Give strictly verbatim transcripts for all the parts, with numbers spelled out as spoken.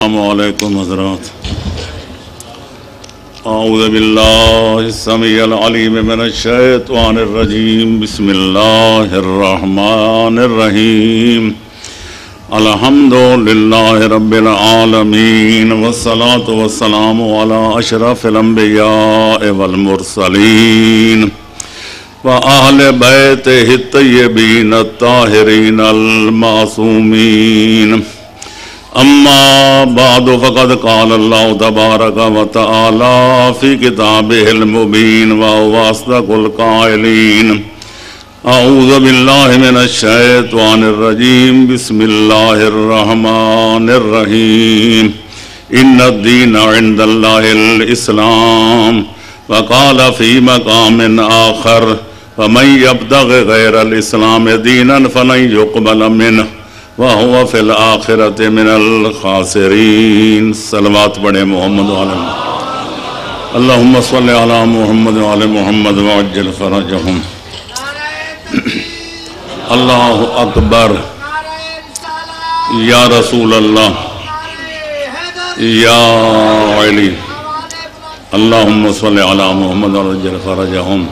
अस्सलामु अलैकुम हज़रात। अऊज़ु बिल्लाहि समीइल अलीम मिनश शैतानिर रजीम। बिस्मिल्लाहिर रहमानिर रहीम। अल्हम्दुलिल्लाहि रब्बिल आलमीन वस्सलातु वस्सलामु अला अशरफिल अंबिया'i वल मुरसलीन व अहले बैतिहि तय्यबीन अत्ताहिरीन अल मासूमीन। अम्मा बादु फ़क़द क़ाल अल्लाहु तबारक व तआला फ़ी किताबिहिल मुबीन व हुवा अस्दक़ुल क़ाइलीन। अऊज़ु बिल्लाहि मिनश शैतानिर रजीम। बिस्मिल्लाहिर रहमानिर रहीम। इन्नद-दीन इंदल्लाहिल इस्लाम व क़ाल फ़ी मक़ामिन आख़र फ़मन यब्तग़ि ग़ैरल इस्लाम दीनन फ़लन युक़बल मिन्हु व हुवा फ़िल आख़िरति मिनल ख़ासिरीन। सलवात पढ़े मोहम्मद व आले मोहम्मद। अल्लाहुम्मा सल्लि अला मुहम्मद व आले मोहम्मद व अज्जिल फ़रजहुम। अल्लाहु अकबर। या रसूल अल्लाह या अली। अल्लाहुम्मा सल्लि अला मुहम्मद व अज्जिल फ़रजहुम।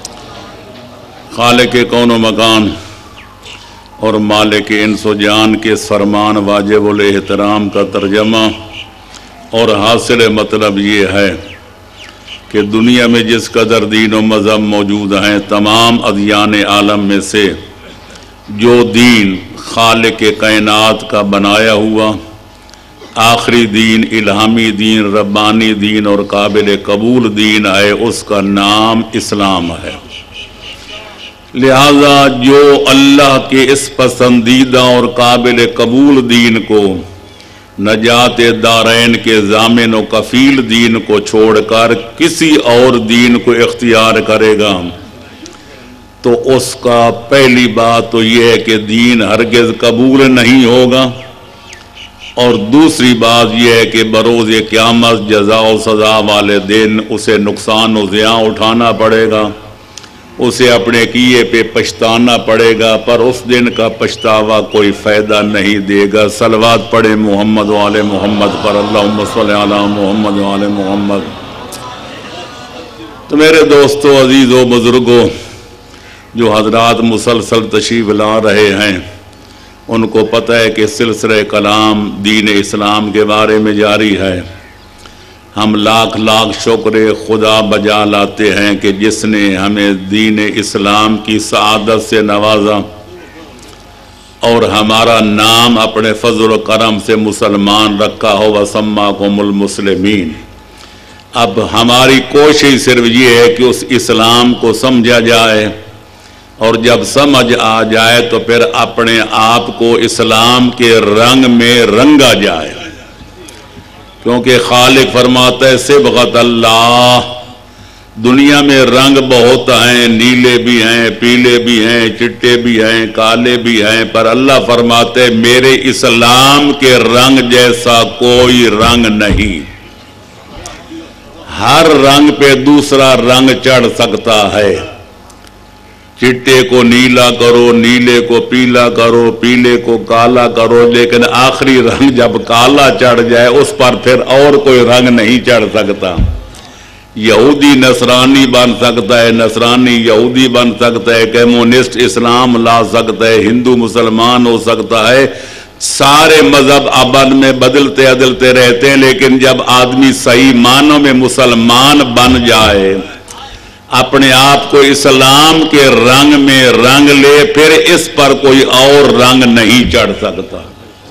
खालिक़ कौन व मकान और मालिक इंसो जान के फरमान वाजिबुल एहतराम का तर्जमा और हासिल मतलब ये है कि दुनिया में जिस कदर दीन व मज़हब मौजूद हैं, तमाम अदियान आलम में से जो दीन खालिक कायनात का बनाया हुआ आखिरी दीन, इल्हामी दीन, रब्बानी दीन और काबिल कबूल दीन है, उसका नाम इस्लाम है। लिहाजा जो अल्लाह के इस पसंदीदा और काबिल कबूल दीन को, नजात दारैन के ज़ामिन व कफ़ील दीन को छोड़कर किसी और दीन को इख्तियार करेगा तो उसका पहली बात तो यह है कि दीन हरगिज़ कबूल नहीं होगा, और दूसरी बात यह है कि बरोज़ क़यामत जज़ा व सज़ा वाले दिन उसे नुकसान व ज़िया उठाना पड़ेगा, उसे अपने किए पे पछताना पड़ेगा, पर उस दिन का पछतावा कोई फ़ायदा नहीं देगा। सलवात पढ़े मोहम्मद व आले मोहम्मद पर। अल्लाहुम्मा सल्लि अला मोहम्मद व आले मोहम्मद। तो मेरे दोस्तों, अजीज़ों, बुज़ुर्गों, जो हज़रात मुसलसल तशरीफ़ ला रहे हैं, उनको पता है कि सिलसिला कलाम दीन इस्लाम के बारे में जारी है। हम लाख लाख शुक्र खुदा बजा लाते हैं कि जिसने हमें दीन इस्लाम की सआदत से नवाजा और हमारा नाम अपने फजल करम से मुसलमान रखा हो। वसम्माकुमुल मुस्लिमीन। अब हमारी कोशिश सिर्फ ये है कि उस इस्लाम को समझा जाए, और जब समझ आ जाए तो फिर अपने आप को इस्लाम के रंग में रंगा जाए, क्योंकि खालिक फरमाता है सिबगत अल्लाह। दुनिया में रंग बहुत हैं, नीले भी हैं, पीले भी हैं, चिट्टे भी हैं, काले भी हैं, पर अल्लाह फरमाते हैं मेरे इस्लाम के रंग जैसा कोई रंग नहीं। हर रंग पे दूसरा रंग चढ़ सकता है। चिट्टे को नीला करो, नीले को पीला करो, पीले को काला करो, लेकिन आखिरी रंग जब काला चढ़ जाए उस पर फिर और कोई रंग नहीं चढ़ सकता। यहूदी नसरानी बन सकता है, नसरानी यहूदी बन सकता है, कम्युनिस्ट इस्लाम ला सकता है, हिंदू मुसलमान हो सकता है। सारे मजहब अबद में बदलते बदलते रहते हैं, लेकिन जब आदमी सही मानों में मुसलमान बन जाए, अपने आप को इस्लाम के रंग में रंग ले, फिर इस पर कोई और रंग नहीं चढ़ सकता।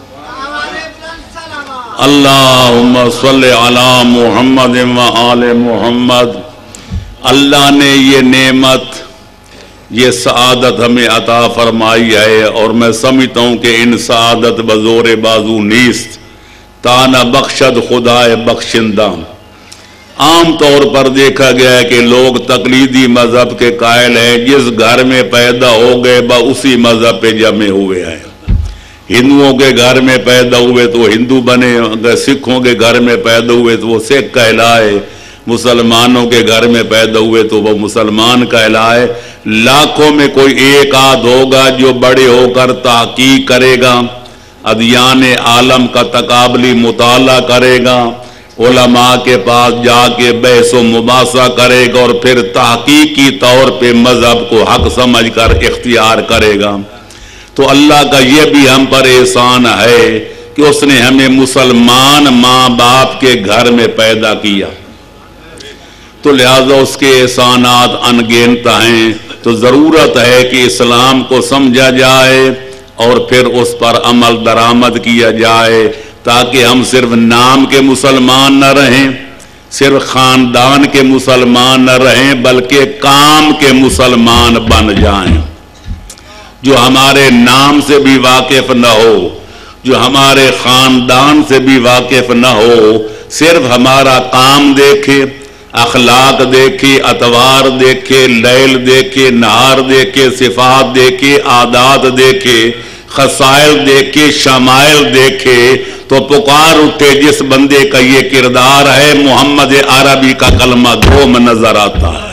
अल्लाहुम्मा सल्लि अला मुहम्मद व आले मोहम्मद। अल्लाह ने ये नेमत, ये सआदत हमें अता फरमाई है, और मैं समझता हूँ कि इन सआदत बज़ोर बाजू नीस्त ताना बख्शद खुदाए बख्शिंदा। आम तौर पर देखा गया है कि लोग तकलीदी मजहब के कायल हैं, जिस घर में पैदा हो गए बा उसी मजहब पे जमे हुए हैं। हिंदुओं के घर में पैदा हुए तो वो हिंदू बने, अगर सिखों के घर में पैदा हुए तो वो सिख कहलाए, मुसलमानों के घर में पैदा हुए तो वो मुसलमान कहलाए। लाखों में कोई एक आध होगा जो बड़े होकर ताकीक करेगा अदियान आलम का तकाबली मुताला करेगा, उलमा के पास जाके बहस व मुबासा करेगा और फिर तहकीकी तौर पे मजहब को हक समझ कर इख्तियार करेगा। तो अल्लाह का ये भी हम पर एहसान है कि उसने हमें मुसलमान माँ बाप के घर में पैदा किया, तो लिहाजा उसके एहसानात अनगिनत हैं। तो ज़रूरत है कि इस्लाम को समझा जाए और फिर उस पर अमल दरामद किया जाए, ताकि हम सिर्फ नाम के मुसलमान न रहें, सिर्फ ख़ानदान के मुसलमान न रहें, बल्कि काम के मुसलमान बन जाएं। जो हमारे नाम से भी वाकिफ न हो, जो हमारे ख़ानदान से भी वाकिफ न हो, सिर्फ हमारा काम देखे, अखलाक देखे, अतवार देखे, लैल देखे, नहार देखे, सिफात देखे, आदात देखे, खसाइल देखे, शमाइल देखे, तो पुकार उठे जिस बंदे का ये किरदार है, मोहम्मद अरबी का कलमा दो में नजर आता है।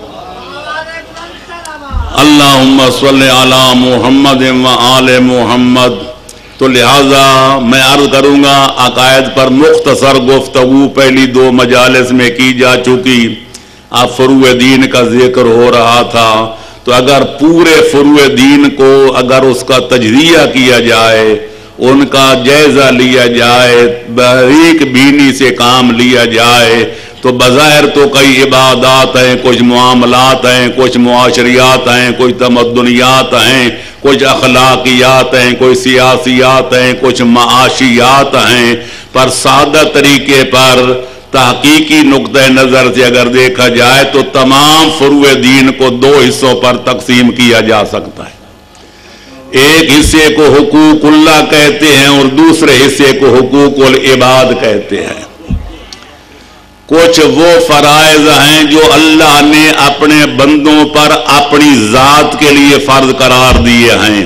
अल्लाहुम्मा सल्ली अला मुहम्मद व आले मुहम्मद। तो लिहाजा मैं अर्ज करूंगा, अकायद पर मुख्तसर गुफ्तगू पहली दो मजालिस में की जा चुकी। अब फुरूए दीन का जिक्र हो रहा था, तो अगर पूरे फुरूए दीन को अगर उसका तजरिया किया जाए, उनका जायजा लिया जाए, बारीक बीनी से काम लिया जाए, तो बज़ाहिर तो कई इबादात हैं, कुछ मुआमलात हैं, कुछ मुआशरियात हैं, कुछ तमद्दुनियात हैं, कुछ अखलाकियात हैं, कोई सियासियात हैं, कुछ माशियात हैं। पर सादा तरीके पर तहकीकी नुक्ते नज़र से अगर देखा जाए तो तमाम फुरूए दीन को दो हिस्सों पर तकसीम किया जा सकता है। एक हिस्से को हुकूकुल्लाह कहते हैं और दूसरे हिस्से को हुकूकुल इबाद कहते हैं। कुछ वो फराइज हैं जो अल्लाह ने अपने बंदों पर अपनी जात के लिए फर्ज करार दिए हैं,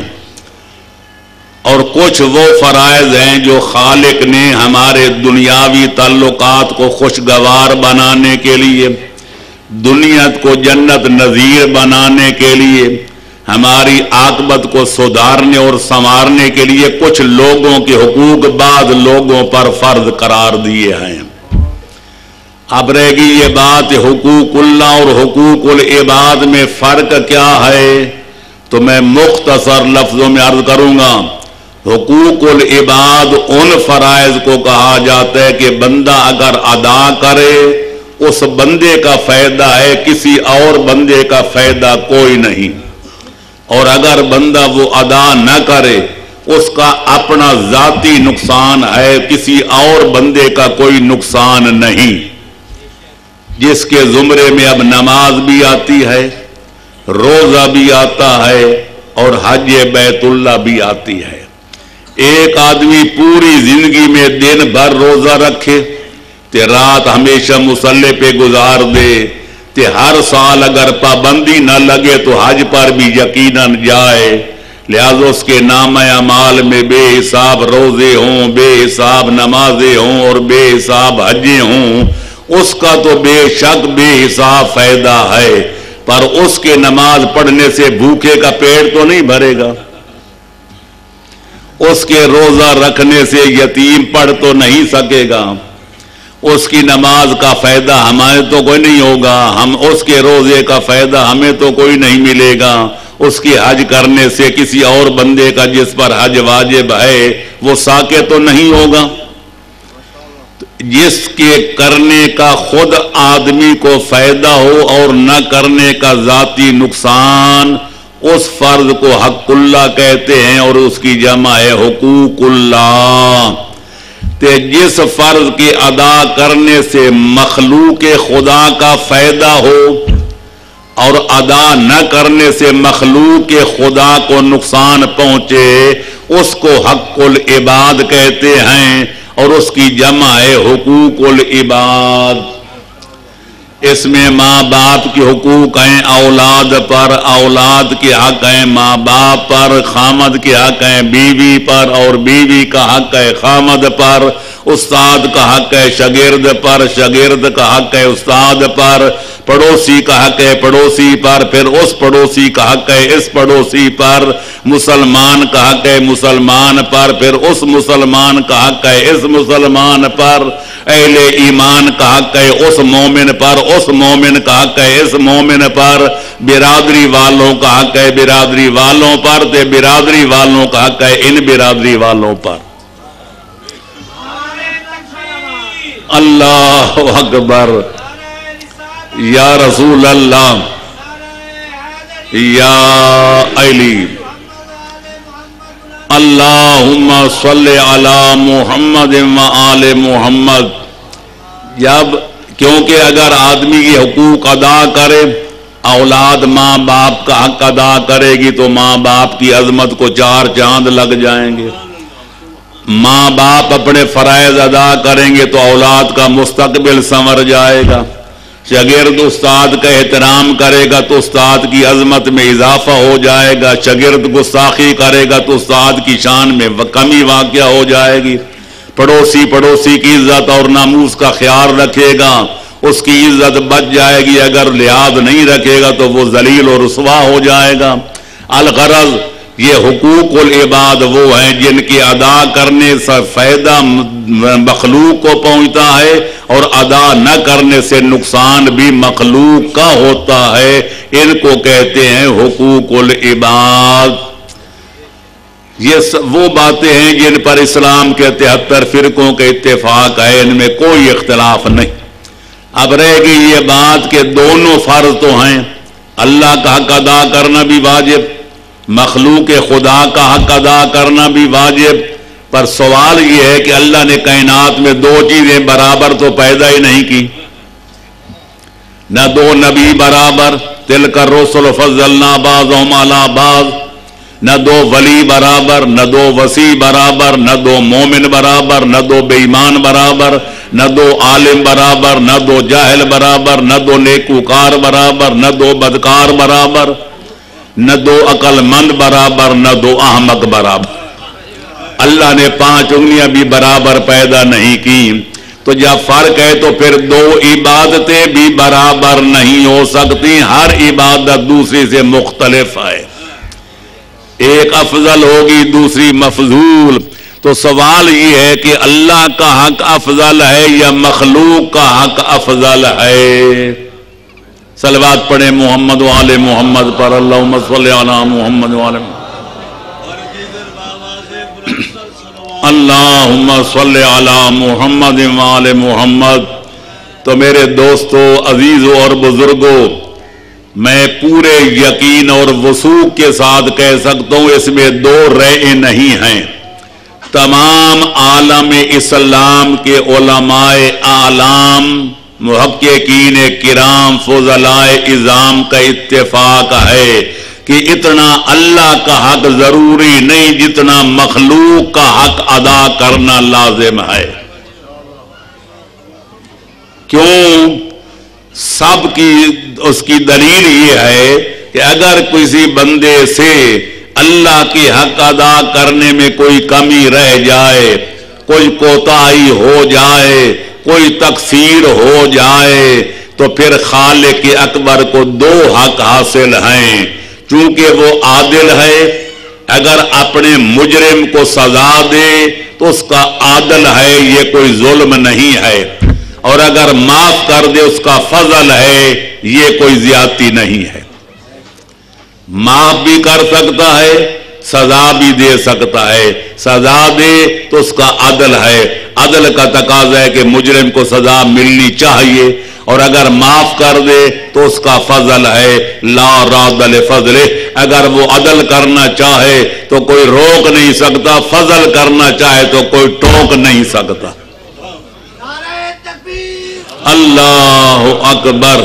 और कुछ वो फराइज हैं जो खालिक ने हमारे दुनियावी ताल्लुकात को खुशगवार बनाने के लिए, दुनियत को जन्नत नज़ीर बनाने के लिए, हमारी आकबत को सुधारने और संवारने के लिए कुछ लोगों के हुकूक बाद लोगों पर फर्ज करार दिए हैं। अब रहेगी ये बात हुकूकुल्लाह और हुकूकुल इबाद में फर्क क्या है, तो मैं मुख्तसर लफ्जों में अर्ज करूंगा। हुकूकुल इबाद उन फराइज को कहा जाता है कि बंदा अगर अदा करे, उस बंदे का फायदा है, किसी और बंदे का फायदा कोई नहीं, और अगर बंदा वो अदा न करे, उसका अपना जाती नुकसान है, किसी और बंदे का कोई नुकसान नहीं। जिसके जुमरे में अब नमाज भी आती है, रोजा भी आता है और हज बैतुल्लाह भी आती है। एक आदमी पूरी जिंदगी में दिन भर रोजा रखे, ते रात हमेशा मुसल्ले पे गुजार दे, ते हर साल अगर पाबंदी न लगे तो हज पर भी यकीनन जाए, लिहाजा उसके नाम अमाल में बेहिसाब रोजे हों, बेहिसाब नमाजें हों और बेहिसाब हजें हों, उसका तो बेशक बेहिसाब फायदा है, पर उसके नमाज पढ़ने से भूखे का पेट तो नहीं भरेगा, उसके रोजा रखने से यतीम पढ़ तो नहीं सकेगा, उसकी नमाज का फायदा हमें तो कोई नहीं होगा, हम उसके रोजे का फायदा हमें तो कोई नहीं मिलेगा, उसकी हज करने से किसी और बंदे का जिस पर हज वाजिब है वो साके तो नहीं होगा। जिसके करने का खुद आदमी को फायदा हो और न करने का जाती नुकसान, उस फर्ज को हक़ुल्लाह कहते हैं और उसकी जमा है हुकूकुल्लाह। ते जिस फर्ज के अदा करने से मखलूक खुदा का फायदा हो और अदा न करने से मखलूक खुदा को नुकसान पहुंचे, उसको हक़ुल इबाद कहते हैं और उसकी जमा है हुकूकुल इबाद। इसमें माँ बाप के हुकूक हैं औलाद पर, औलाद के हक हैं माँ बाप पर, खामद के हक हैं बीवी पर और बीवी का हक है खामद पर, उस्ताद का हक है शागिर्द पर, शागिर्द का हक है उस्ताद पर, पड़ोसी का हक है पड़ोसी पर, फिर उस पड़ोसी का हक है इस पड़ोसी पर, मुसलमान का हक है मुसलमान पर, फिर उस मुसलमान का हक है इस मुसलमान पर, अहले ईमान का हक है उस मोमिन पर, उस मोमिन का हक है इस मोमिन पर, बिरादरी वालों का हक है बिरादरी वालों पर, ते बिरादरी वालों का हक है इन बिरादरी वालों पर। अल्लाह अकबर, या रसूल अल्लाह, या अली, अल्लाहुम्मा सल्ले अला मुहम्मद व आले मुहम्मद। जब क्योंकि अगर आदमी की हुकूक अदा करे, औलाद माँ बाप का हक अदा करेगी तो माँ बाप की अजमत को चार चांद लग जाएंगे। माँ बाप अपने फराइज अदा करेंगे तो औलाद का मुस्तकबिल संवर जाएगा। शागिर्द उस्ताद का एहतराम करेगा तो उस्ताद की अजमत में इजाफा हो जाएगा। शागिर्द गुस्ताखी करेगा तो उस्ताद की शान में कमी वाक़या हो जाएगी। पड़ोसी पड़ोसी की इज्जत और नामूस का ख्याल रखेगा, उसकी इज्जत बच जाएगी। अगर लिहाज नहीं रखेगा तो वो जलील और रुसवा हो जाएगा। अल-गरज़ ये हुकूकुल इबाद वो हैं जिनके अदा करने से फायदा मखलूक को पहुंचता है और अदा न करने से नुकसान भी मखलूक का होता है। इनको कहते हैं हुकूकुल इबाद। ये वो बातें हैं जिन पर इस्लाम के तिहत्तर फिरकों के इत्तेफाक है, इनमें कोई इख्तिलाफ नहीं। अब रह गई ये बात कि दोनों फर्ज तो हैं, अल्लाह का हक अदा करना भी वाजिब, मखलूक खुदा का हक अदा करना भी वाजिब। पर सवाल यह है कि अल्लाह ने कायनात में दो चीजें बराबर तो पैदा ही नहीं की, न दो नबी बराबर, तिलका रुसूल फज़्ज़लना बाज़हुम अला बाज़, न दो वली बराबर, न दो वसी बराबर, न दो मोमिन बराबर, न दो बेईमान बराबर, न दो आलिम बराबर, न दो जाहिल बराबर, न दो नेकूकार बराबर, न दो बदकार बराबर, न दो अकलमंद बराबर, न दो अहमक बराबर। अल्लाह ने पांच उंगलियां भी बराबर पैदा नहीं की। तो जब फर्क है तो फिर दो इबादतें भी बराबर नहीं हो सकती। हर इबादत दूसरी से मुख्तलिफ है, एक अफजल होगी दूसरी मफजूल। तो सवाल ये है कि अल्लाह का हक अफजल है या मखलूक का हक अफजल है। सलवात पढ़े मोहम्मद वाले मोहम्मद पर, अल्लाहुम्मा सल्ली अला मोहम्मद वाले अल्लाहुम्मा सल्ली अला मोहम्मद वाले मोहम्मद। तो मेरे दोस्तों, अजीजों और बुजुर्गों, मैं पूरे यकीन और वसूख के साथ कह सकता हूं इसमें दो राय नहीं हैं। तमाम आलम इस्लाम के उलमाए आलाम, मुहक्किकीन किराम, फुज़लाए इज़ाम का इत्तेफाक है कि इतना अल्लाह का हक जरूरी नहीं जितना मखलूक का हक अदा करना लाजिम है। क्यों? सबकी उसकी दलील ये है कि अगर किसी बंदे से अल्लाह के हक अदा करने में कोई कमी रह जाए, कोई कोताही हो जाए, कोई तकसीर हो जाए, तो फिर खालिक अकबर को दो हक हासिल हैं। चूंकि वो आदिल है, अगर अपने मुजरिम को सजा दे तो उसका आदल है, ये कोई जुल्म नहीं है। और अगर माफ कर दे उसका फजल है, ये कोई ज्यादती नहीं है। माफ भी कर सकता है, सजा भी दे सकता है। सजा दे तो उसका अदल है, अदल का तकाजा है कि मुजरिम को सजा मिलनी चाहिए। और अगर माफ कर दे तो उसका फजल है, ला रादल फजले। अगर वो अदल करना चाहे तो कोई रोक नहीं सकता, फजल करना चाहे तो कोई टोक नहीं सकता। अल्लाह अकबर,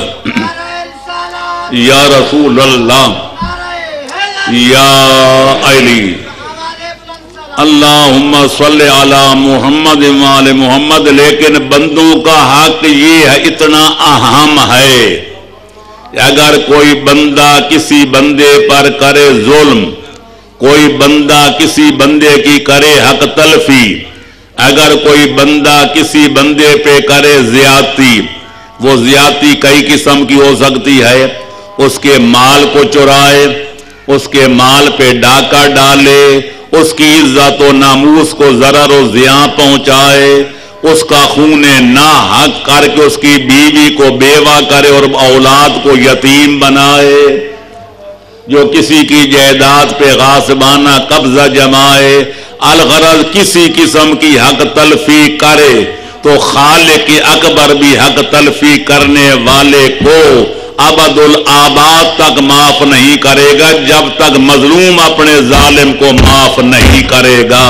या रसूल अल्लाह, या अली, अल्लाहुम्मा सल्ली अला मुहम्मद व आले मुहम्मद। लेकिन बंदों का हक ये है, इतना अहम है, अगर कोई बंदा किसी बंदे पर करे जुल्म, कोई बंदा किसी बंदे की करे हक तलफी, अगर कोई बंदा किसी बंदे पे करे ज्यादती, वो ज्यादती कई किस्म की हो सकती है। उसके माल को चुराए, اس کے مال پہ ڈاکہ ڈالے، اس کی عزت و ناموس کو ضرر و زیاں پہنچائے، اس کا خون ناحق کر کے اس کی بیوی کو بیوہ کرے اور اولاد کو یتیم بنائے، جو کسی کی جائیداد پہ غاصبانہ قبضہ جمائے، الغرض کسی قسم کی حق تلفی کرے تو خالق اکبر بھی حق تلفی کرنے والے کو ابد الآباد تک معاف نہیں کرے گا جب تک مظلوم اپنے ظالم کو معاف نہیں کرے گا۔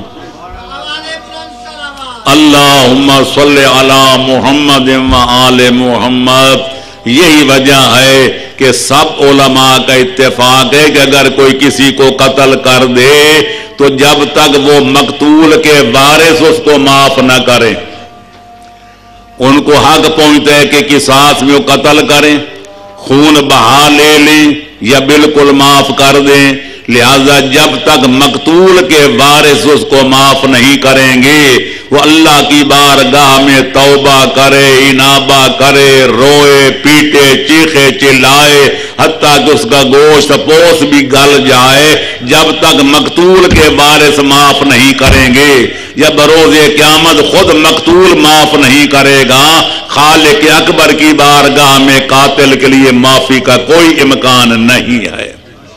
اللہم صلی علی محمد و آل محمد۔ یہی وجہ ہے کہ سب علماء کا اتفاق ہے کہ اگر کوئی کسی کو قتل کر دے تو جب تک وہ مقتول کے وارث اس کو معاف نہ کریں، ان کو حق پہنچتا ہے کہ قصاص میں وہ قتل کریں، خون بہا لے لیں یا بالکل معاف کر دیں، لہذا جب تک مقتول کے وارث اس کو معاف نہیں کریں گے وہ اللہ کی بارگاہ میں توبہ کرے، انابہ کرے، روئے پیٹے چیخے چلائے حتیٰ کہ اس کا گوشت پوست بھی گل جائے، جب تک مقتول کے وارث معاف نہیں کریں گے یا بروز قیامت خود مقتول معاف نہیں کرے گا، خالق اکبر کی بارگاہ میں قاتل کے لیے معافی کا کوئی امکان نہیں ہے۔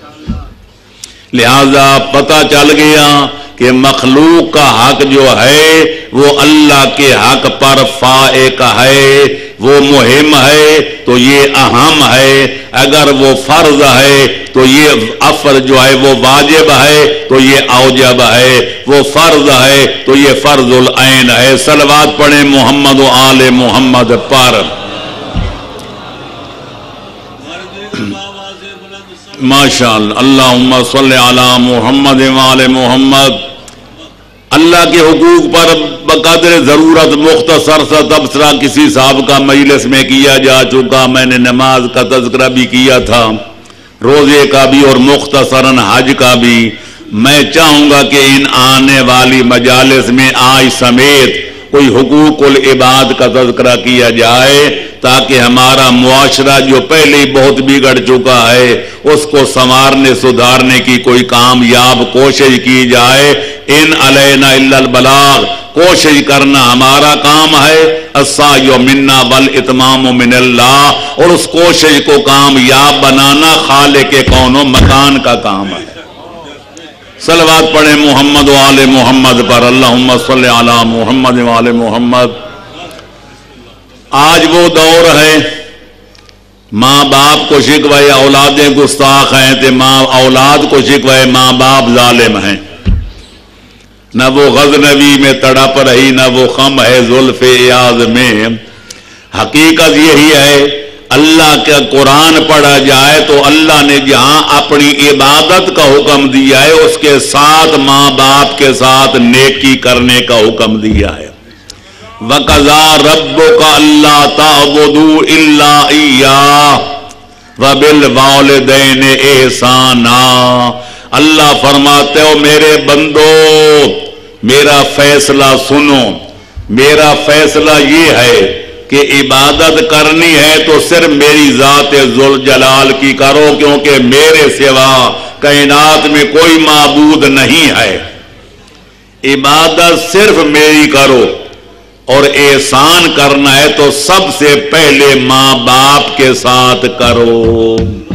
لہذا پتہ چل گیا کہ مخلوق کا حق جو ہے وہ اللہ کے حق پر فائق ہے، وہ مہم ہے تو یہ اہم ہے، اگر وہ فرض ہے تو یہ افر جو ہے وہ واجب ہے تو یہ اوجب ہے، وہ فرض ہے تو یہ فرض العین ہے۔ صلوات پڑھیں محمد و آل محمد پر۔ ماشاءاللہ، اللہم صلی علی محمد و آل محمد۔ اللہ کے حقوق پر بقدر ضرورت مختصر سا تبصرہ کسی صاحب کا مجلس میں کیا جا چکا، میں نے نماز کا تذکرہ بھی کیا تھا، روزے کا بھی اور مختصراً حج کا بھی۔ میں چاہوں گا کہ ان آنے والی مجالس میں آج سمیت کوئی حقوق العباد کا تذکرہ کیا جائے تاکہ ہمارا معاشرہ جو پہلے ہی بہت بگڑ چکا ہے اس کو سنوارنے سدھارنے کی کوئی کامیاب کوشش کی جائے۔ ان علینا الا البلاغ، کوشش کرنا ہمارا کام ہے، السعی منا والاتمام من اللہ، اور اس کوشش کو کامیاب بنانا خالق کون و مکان کا کام ہے۔ صلوات پڑھیں محمد و آل محمد پر۔ اللہم صلی علی محمد و آل محمد۔ آج وہ دور ہے ماں باپ کو شکوائے اولادیں گستاخ ہیں تو ماں اولاد کو شکوائے ماں باپ ظالم ہیں، نہ وہ غزنوی میں تڑپ رہی نہ وہ خم ہے زلف ایاز میں۔ حقیقت یہی ہے اللہ کا قرآن پڑھا جائے تو اللہ نے جہاں اپنی عبادت کا حکم دیا ہے اس کے ساتھ ماں باپ کے ساتھ نیکی کرنے کا حکم دیا ہے۔ وَقَضَىٰ رَبُّكَ أَلَّا تَعْبُدُوا إِلَّا إِيَّاهُ وَبِالْوَالِدَيْنِ إِحْسَانًا۔ اللہ فرماتے ہو میرے بندو میرا فیصلہ سنو، میرا فیصلہ یہ ہے کہ عبادت کرنی ہے تو صرف میری ذات ذوالجلال کی کرو، کیونکہ میرے سوا کائنات میں کوئی معبود نہیں ہے۔ عبادت صرف میری کرو، اور احسان کرنا ہے تو سب سے پہلے ماں باپ کے ساتھ کرو۔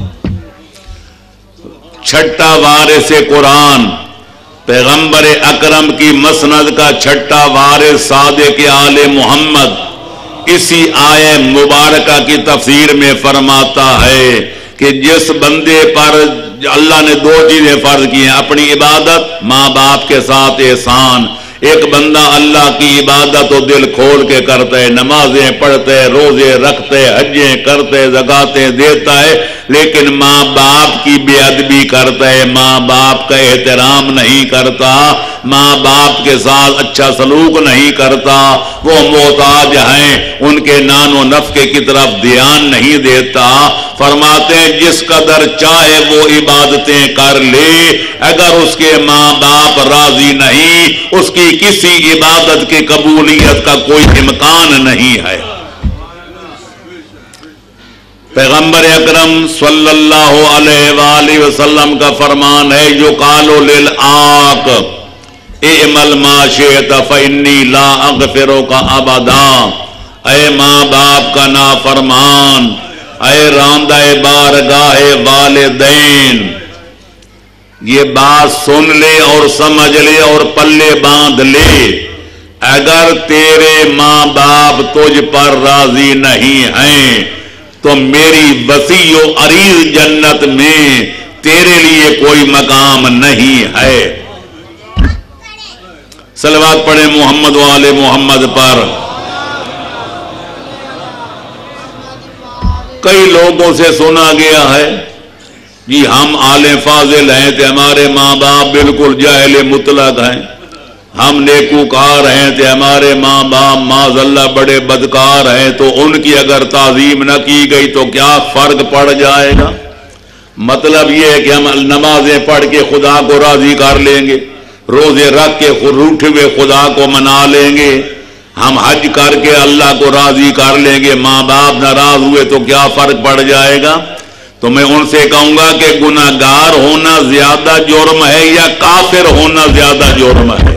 چھٹا وارث قرآن پیغمبر اکرم کی مسند کا چھٹا وارث صادق آل محمد اسی آیہ مبارکہ کی تفسیر میں فرماتا ہے کہ جس بندے پر اللہ نے دو چیزیں فرض کی ہیں، اپنی عبادت، ماں باپ کے ساتھ احسان۔ ایک بندہ اللہ کی عبادت و دل کھول کے کرتا ہے، نمازیں پڑھتے، روزے رکھتے، حجیں کرتے، زکاتیں دیتا ہے، لیکن ماں باپ کی بے ادبی کرتا ہے، ماں باپ کا احترام نہیں کرتا، ماں باپ کے ساتھ اچھا سلوک نہیں کرتا، وہ محتاج ہیں ان کے نان و نفقے کی طرف دھیان نہیں دیتا۔ فرماتے ہیں جس قدر چاہے وہ عبادتیں کر لے، اگر اس کے ماں باپ راضی نہیں اس کی کسی عبادت کی قبولیت کا کوئی امکان نہیں ہے۔ पैगंबर अकरम सल्लल्लाहु अलैहि वालैहि वसल्लम का फरमान है, जो कालो लिल आक इमल माशियत फइन्नी ला अगफिरो का अबदा। ऐ माँ बाप का नाफरमान, ऐ रांदाए बारगाहे वालिदैन, ये बात सुन ले और समझ ले और पल्ले बांध ले। अगर तेरे माँ बाप तुझ पर राजी नहीं हैं तो मेरी वसीओ अरीज जन्नत में तेरे लिए कोई मकाम नहीं है। सलवात पढ़े मोहम्मद वाले मोहम्मद पर। कई लोगों से सुना गया है कि हम आले फाजिल हैं तो हमारे माँ बाप बिल्कुल जाहिल मुतलक हैं, हम नेकूकार हैं तो हमारे माँ बाप माज़अल्लाह बड़े बदकार हैं, तो उनकी अगर ताज़ीम न की गई तो क्या फर्क पड़ जाएगा। मतलब ये है कि हम नमाजें पढ़ के खुदा को राजी कर लेंगे, रोजे रख के रूठे हुए खुदा को मना लेंगे, हम हज करके अल्लाह को राजी कर लेंगे, माँ बाप नाराज हुए तो क्या फर्क पड़ जाएगा। तो मैं उनसे कहूंगा कि गुनाहगार होना ज्यादा जुर्म है या काफिर होना ज्यादा जुर्म है।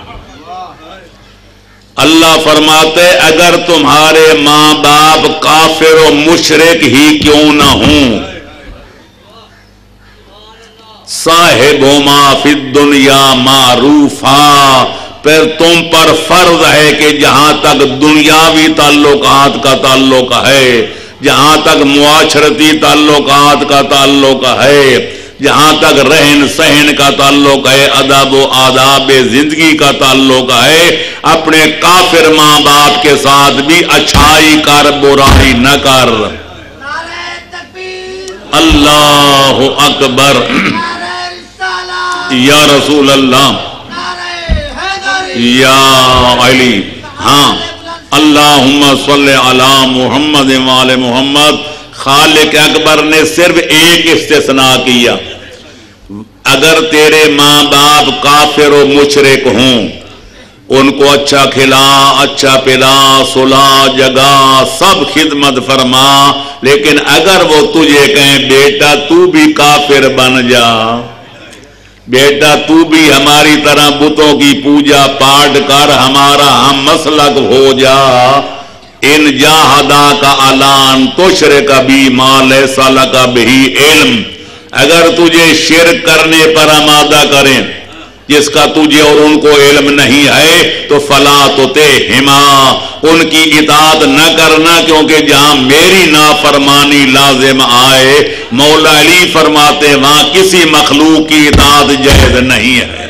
अल्लाह फरमाते अगर तुम्हारे माँ बाप काफिर और मुशरिक ही क्यों न हों, साहिबुमा फिद दुनिया मारूफा, फिर तुम पर फर्ज है कि जहां तक दुनियावी ताल्लुकात का ताल्लुक है, जहां तक मुआशरती ताल्लुकात का ताल्लुक है, जहां तक रहन सहन का ताल्लुक है, अदब व आदाब जिंदगी का ताल्लुक है, अपने काफिर माँ बाप के साथ भी अच्छाई कर बुराई न कर। अल्लाहु अकबर। या रसूल अल्लाह, या अली। हाँ, अल्लाहुम्मा सल्ले अला मुहम्मद व आले मुहम्मद। खालिक अकबर ने सिर्फ एक इस्तिस्ना किया, अगर तेरे माँ बाप काफिर और मुशरिक हों, उनको अच्छा खिला, अच्छा पिला, सुला, जगा, सब खिदमत फरमा, लेकिन अगर वो तुझे कहें बेटा तू भी काफिर बन जा, बेटा तू भी हमारी तरह बुतों की पूजा पाठ कर, हमारा हम मसलक हो जा, इन जाहदा का अलान तुशरिक भी माल साला का भी इल्म, अगर तुझे शिरक करने पर आमादा करें जिसका तुझे और उनको इल्म नहीं है, तो फला तो ते हिमा, उनकी इताअत न करना, क्योंकि जहां मेरी नाफरमानी लाजिम आए, मौला अली फरमाते वहां किसी मखलूक की इताअत जायज नहीं है।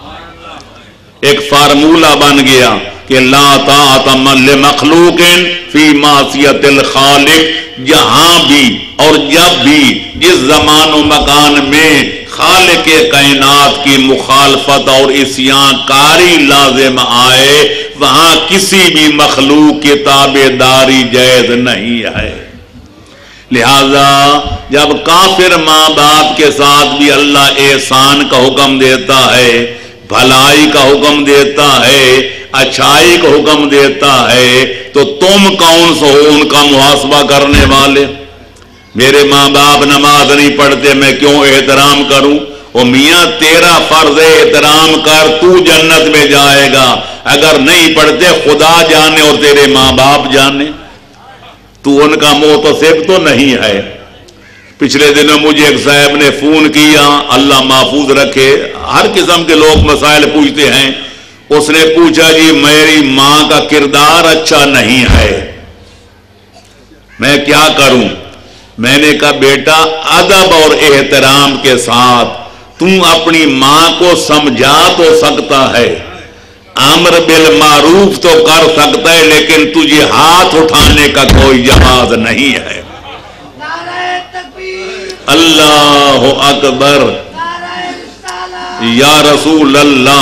एक फार्मूला बन गया कि ला ताअत मखलूकिन फी मासियतिल खालिक, जहां भी और जब भी जिस जमान व मकान में खालिक कायनात की मुखालफत और इस्यान कारी लाजिम आए, वहां किसी भी मखलूक की ताबेदारी जायज नहीं है। लिहाजा जब काफिर माँ बाप के साथ भी अल्लाह एहसान का हुक्म देता है, भलाई का हुक्म देता है, अच्छाई का हुक्म देता है, तो तुम कौन सो हो उनका मुहासबा करने वाले। मेरे माँ बाप नमाज नहीं पढ़ते, मैं क्यों एहतराम करूं? ओ मियाँ तेरा फर्ज है, एहतराम कर, तू जन्नत में जाएगा। अगर नहीं पढ़ते खुदा जाने और तेरे माँ बाप जाने, तू उनका मोतसिब तो नहीं है। पिछले दिनों मुझे एक साहब ने फोन किया, अल्लाह महफूज रखे, हर किस्म के लोग मसाइल पूछते हैं। उसने पूछा जी मेरी मां का किरदार अच्छा नहीं है, मैं क्या करूं? मैंने कहा बेटा अदब और एहतराम के साथ तू अपनी मां को समझा तो सकता है, अम्र बिल मारूफ तो कर सकता है, लेकिन तुझे हाथ उठाने का कोई जवाब नहीं है। अल्लाह अकबर। या रसूल अल्लाह,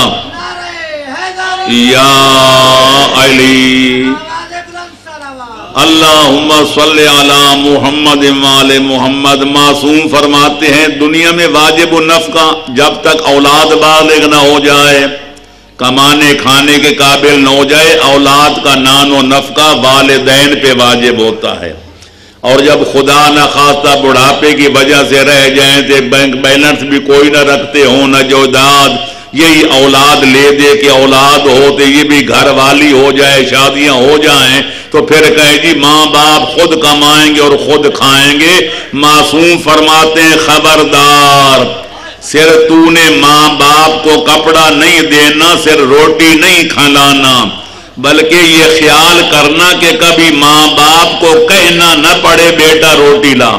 या अली। अल्लाहुम्मा सल्ले अला मुहम्मद व आले मुहम्मद। मासूम फरमाते हैं दुनिया में वाजिब नफ़का जब तक औलाद बालिग न हो जाए, कमाने खाने के काबिल न हो जाए, औलाद का नान व नफ़का वालिदैन पे वाजिब होता है। اور جب خدا نہ خواستہ بڑھاپے کی وجہ سے رہ جائیں تو بینک بیلنس بھی کوئی نہ رکھتے ہوں نہ جائیداد، یہی اولاد لے دے کہ اولاد ہو تو یہ بھی گھر والی ہو جائے، شادیاں ہو جائیں تو پھر کہے جی ماں باپ خود کمائیں گے اور خود کھائیں گے۔ معصوم فرماتے ہیں خبردار، صرف تو نے ماں باپ کو کپڑا نہیں دینا، صرف روٹی نہیں کھلانا، بلکہ یہ خیال کرنا کہ کبھی ماں باپ کو کہنا نہ پڑے بیٹا روٹی لا،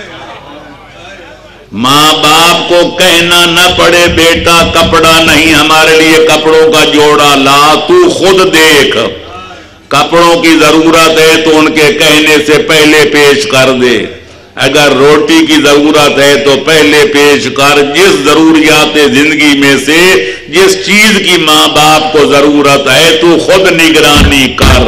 ماں باپ کو کہنا نہ پڑے بیٹا کپڑا نہیں ہمارے لیے کپڑوں کا جوڑا لا، تو خود دیکھ کپڑوں کی ضرورت ہے تو ان کے کہنے سے پہلے پیش کر دے، اگر روٹی کی ضرورت ہے تو پہلے پیش کر، جس ضروریات زندگی میں سے جس چیز کی ماں باپ کو ضرورت ہے تو خود نگرانی کر،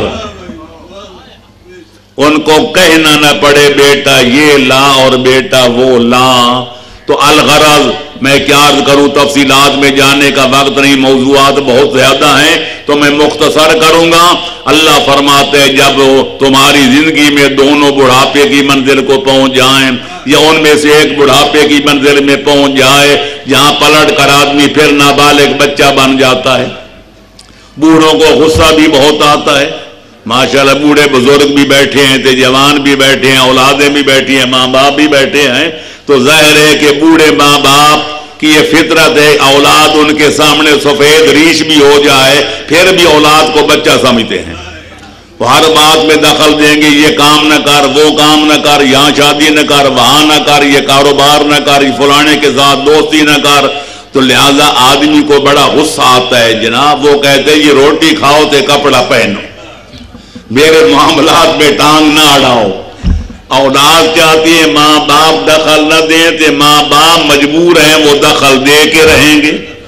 ان کو کہنا نہ پڑے بیٹا یہ لا اور بیٹا وہ لا۔ تو الغرض میں کیا عرض کروں، تفصیلات میں جانے کا وقت نہیں، موضوعات بہت زیادہ ہیں تو میں مختصر کروں گا۔ اللہ فرماتے ہیں جب تمہاری زندگی میں دونوں بڑھاپے کی منزل کو پہنچ جائیں یا ان میں سے ایک بڑھاپے کی منزل میں پہنچ جائے جہاں پلٹ کر آدمی پھر نابالغ بچہ بن جاتا ہے، بوڑھوں کو غصہ بھی بہت آتا ہے، ماشاءاللہ بوڑھے بزرگ بھی بیٹھے ہیں تو جوان بھی بیٹھے ہیں، اولادیں بھی بیٹھی ہیں، ماں باپ بھی بیٹھے ہیں، تو ظاہر ہے کہ بوڑھے ماں باپ کی یہ فطرت ہے اولاد ان کے سامنے سفید ریش بھی ہو جائے پھر بھی اولاد کو بچہ سمجھتے ہیں، وہ ہر بات میں دخل دیں گے، یہ کام نہ کر وہ کام نہ کر، یہاں شادی نہ کر وہاں نہ کر، یہ کاروبار نہ کر، فلانے کے ساتھ دوستی نہ کر، تو لہذا آدمی کو بڑا غصہ آتا ہے، جناب وہ کہتے ہیں یہ روٹی کھاؤ تے کپڑا پہنو، میرے معاملات میں ٹانگ نہ اڑاؤ۔ اولاد چاہتی ہے ماں باپ دخل نہ دیں تو ماں باپ مجبور ہیں وہ دخل دے کے رہیں گے،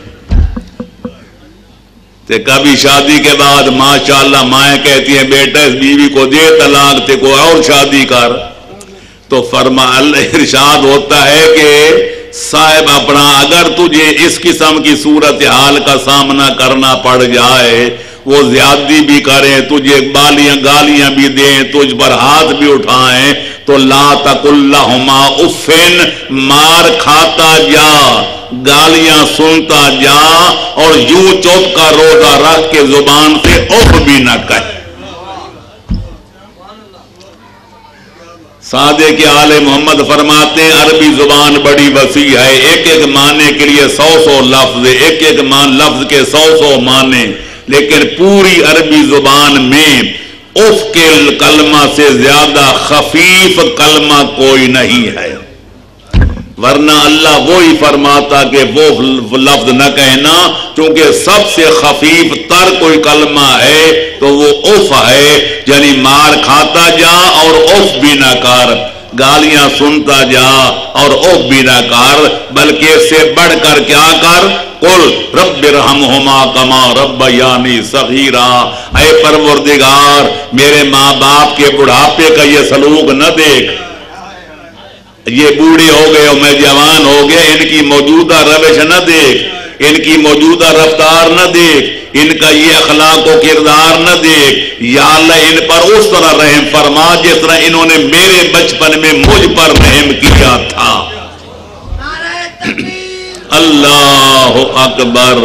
تے کبھی شادی کے بعد ماشاءاللہ مائیں کہتی ہیں بیٹا اس بیوی کو دے طلاق تے کوئی اور شادی کر، تو فرما اللہ ارشاد ہوتا ہے کہ صاحب اپنا اگر تجھے اس قسم کی صورتحال کا سامنا کرنا پڑ جائے، وہ زیادتی بھی کریں، تجھے بالیاں گالیاں بھی دیں، تجھ پر ہاتھ بھی اٹھائیں، تو لا تقل لہما افن، مار کھاتا جا، گالیاں سنتا جا، اور یوں چپ کا روزہ رکھ کے زبان سے اف بھی نہ کہے۔ سادے کے آل محمد فرماتے ہیں عربی زبان بڑی وسیع ہے، ایک ایک معنی کے لیے سو سو لفظ، ایک ایک مان لفظ کے سو سو معنی، لیکن پوری عربی زبان میں اف کے کلمہ سے زیادہ خفیف کلمہ کوئی نہیں ہے، ورنہ اللہ وہی فرماتا کہ وہ لفظ نہ کہنا، چونکہ سب سے خفیف تر کوئی کلمہ ہے تو وہ اف ہے، یعنی مار کھاتا جا اور اف بھی نہ کر، گالیاں سنتا جا اور اف بھی نہ کر، بلکہ اس سے بڑھ کر کیا کر، قل رب ارحمہما کما ربیانی صغیرا، اے پروردگار میرے ماں باپ کے بڑھاپے کا یہ سلوک نہ دیکھ، یہ بوڑھے ہو گئے اور میں جوان ہو گیا، ان کی موجودہ روش نہ دیکھ، ان کی موجودہ رفتار نہ دیکھ، ان کا یہ اخلاق و کردار نہ دیکھ، یا اللہ ان پر اس طرح رحم فرما جس طرح انہوں نے میرے بچپن میں مجھ پر رحم کیا تھا۔ اللہ اکبر،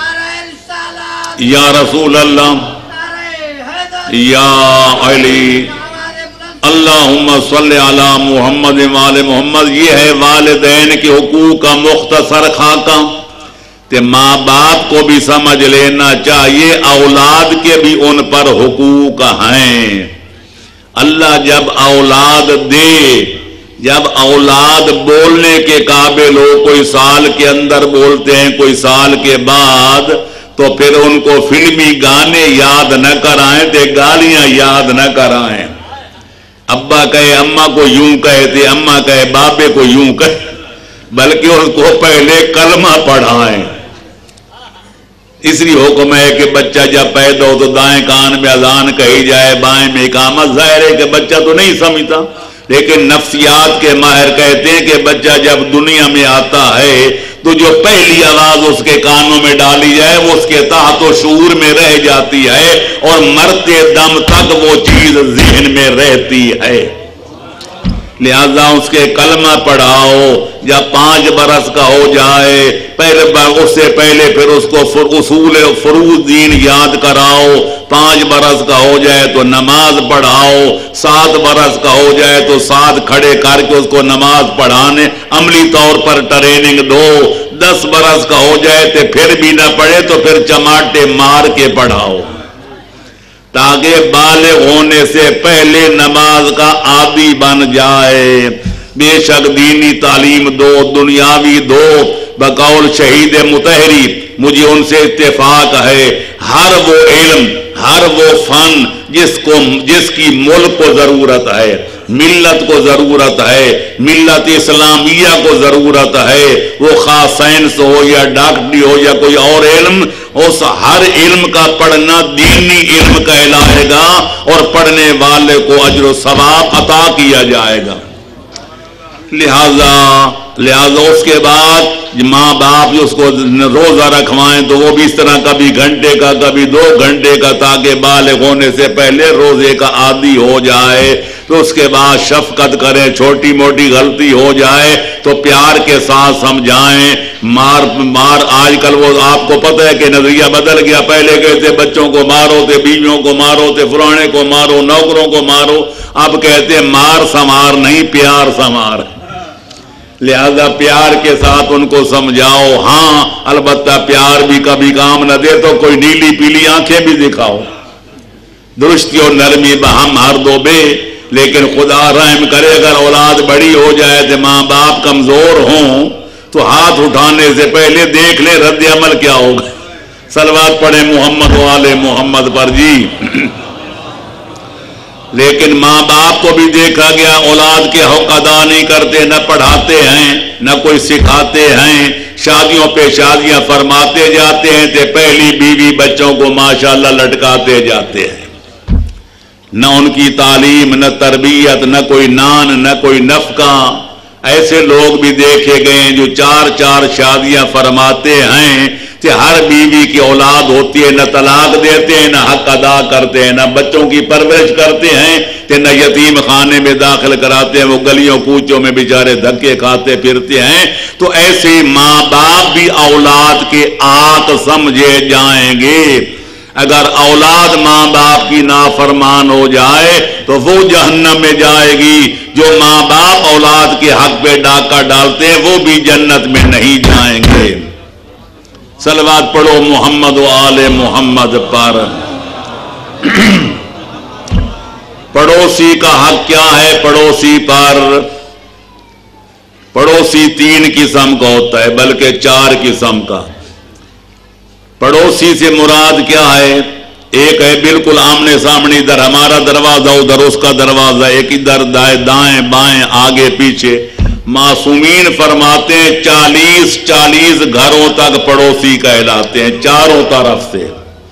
یا رسول اللہ، یا علی، اللہم صلی علی محمد وآل محمد۔ یہ ہے والدین کے حقوق کا مختصر خاکہ، کہ ماں باپ کو بھی سمجھ لینا چاہیے اولاد کے بھی ان پر حقوق ہیں۔ اللہ جب اولاد دے، جب اولاد بولنے کے قابل ہو، کوئی سال کے اندر بولتے ہیں کوئی سال کے بعد، تو پھر ان کو فلمی گانے یاد نہ کرائیں تے گالیاں یاد نہ کرائیں، ابا کہے اماں کو یوں کہتے، اماں کہے بابے کو یوں کہے، بلکہ اس کو پہلے کلمہ پڑھائیں۔ اس لیے حکم ہے کہ بچہ جب پیدا ہو تو دائیں کان میں اذان کہی جائے، بائیں میں اقامت۔ ظاہر ہے کہ بچہ تو نہیں سمجھتا، لیکن نفسیات کے ماہر کہتے ہیں کہ بچہ جب دنیا میں آتا ہے تو جو پہلی آواز اس کے کانوں میں ڈالی جائے وہ اس کے تحت و شعور میں رہ جاتی ہے، اور مرتے دم تک وہ چیز ذہن میں رہتی ہے۔ लिहाजा उसके कलमा पढ़ाओ। जब पाँच बरस का हो जाए पहले उससे पहले फिर उसको उसूल फरूज दीन याद कराओ। पाँच बरस का हो जाए तो नमाज पढ़ाओ। सात बरस का हो जाए तो सात खड़े करके उसको नमाज पढ़ाने अमली तौर पर ट्रेनिंग दो। दस बरस का हो जाए तो फिर भी ना पढ़े तो फिर चमाटे मार के पढ़ाओ, ताकि बालिग होने से पहले नमाज का आदी बन जाए। बेशक दीनी तालीम दो, दुनियावी दो। बकौल शहीद मुतहरी मुझे उनसे इत्तेफाक है, हर वो इल्म, हर वो फन जिसको जिसकी मुल्क को जरूरत है, मिल्लत को जरूरत है, मिल्लत इस्लामिया को जरूरत है, वो खास साइंस हो या डॉक्टरी हो या कोई और इल्म, उस हर इल्म का पढ़ना दीनी इल्म कहलाएगा और पढ़ने वाले को अज्र सवाब अता किया जाएगा। लिहाजा लिहाजा उसके बाद माँ बाप जो उसको रोजा रखवाएं तो वो भी इस तरह कभी घंटे का कभी दो घंटे का, ताकि बालिग होने से पहले रोजे का आदी हो जाए। तो उसके बाद शफकत करें, छोटी मोटी गलती हो जाए तो प्यार के साथ समझाएं। मार मार आजकल वो आपको पता है कि नजरिया बदल गया। पहले कहते बच्चों को मारो थे, बीवियों को मारो थे, फलाने को मारो, नौकरों को मारो। अब कहते मार समार नहीं, प्यार समार। लिहाजा प्यार के साथ उनको समझाओ। हाँ अलबत्ता प्यार भी कभी काम न दे तो कोई नीली पीली आंखें भी दिखाओ। दुरुस्ती और नरमी बहम हर दो बे, लेकिन खुदा रहम करे अगर औलाद बड़ी हो जाए तो माँ बाप कमजोर हों तो हाथ उठाने से पहले देख ले रद्द अमल क्या होगा। सलवात पढ़े मोहम्मद वाले मोहम्मद पर जी। लेकिन माँ बाप को भी देखा गया औलाद के हक अदा नहीं करते, न पढ़ाते हैं न कोई सिखाते हैं। शादियों पे शादियां फरमाते जाते हैं तो पहली बीवी बच्चों को माशाल्लाह लटकाते जाते हैं। न उनकी तालीम, न तरबियत, न कोई नान, न कोई नफका। ऐसे लोग भी देखे गए हैं जो चार चार शादियां फरमाते हैं कि हर बीवी की औलाद होती है, न तलाक देते हैं, न हक अदा करते हैं, न बच्चों की परवरिश करते हैं, कि न यतीम खाने में दाखिल कराते हैं, वो गलियों कूचों में बेचारे धक्के खाते फिरते हैं। तो ऐसे माँ बाप भी औलाद के आक समझे जाएंगे। अगर औलाद माँ बाप की नाफरमान हो जाए तो वो जहन्नम में जाएगी। जो माँ बाप औलाद के हक पे डाका डालते हैं वो भी जन्नत में नहीं जाएंगे। सलवात पढ़ो मोहम्मद व आले मोहम्मद पर। पड़ोसी का हक क्या है पड़ोसी पर? पड़ोसी तीन किस्म का होता है, बल्कि चार किस्म का। पड़ोसी से मुराद क्या है? एक है बिल्कुल आमने सामने, इधर हमारा दरवाजा उधर उसका दरवाजा, एक इधर दाएं दाएं बाएं आगे पीछे। मासूमीन फरमाते हैं चालीस चालीस घरों तक पड़ोसी कहलाते हैं, चारों तरफ से।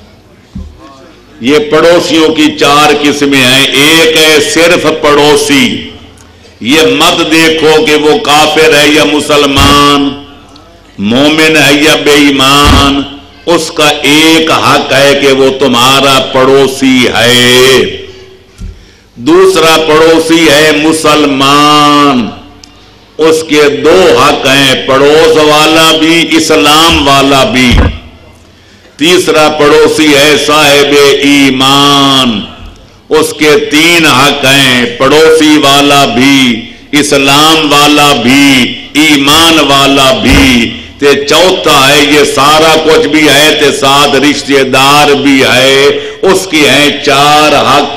ये पड़ोसियों की चार किस्में हैं। एक है सिर्फ पड़ोसी, ये मत देखो कि वो काफिर है या मुसलमान, मोमिन है या बेईमान। उसका एक हक है कि वो तुम्हारा पड़ोसी है। दूसरा पड़ोसी है मुसलमान, उसके दो हक हैं, पड़ोस वाला भी इस्लाम वाला भी। तीसरा पड़ोसी है साहिब ईमान, उसके तीन हक हैं, पड़ोसी वाला भी, इस्लाम वाला भी, ईमान वाला भी। ते चौथा है ये सारा कुछ भी है ते साथ रिश्तेदार भी है, उसके हैं चार हक,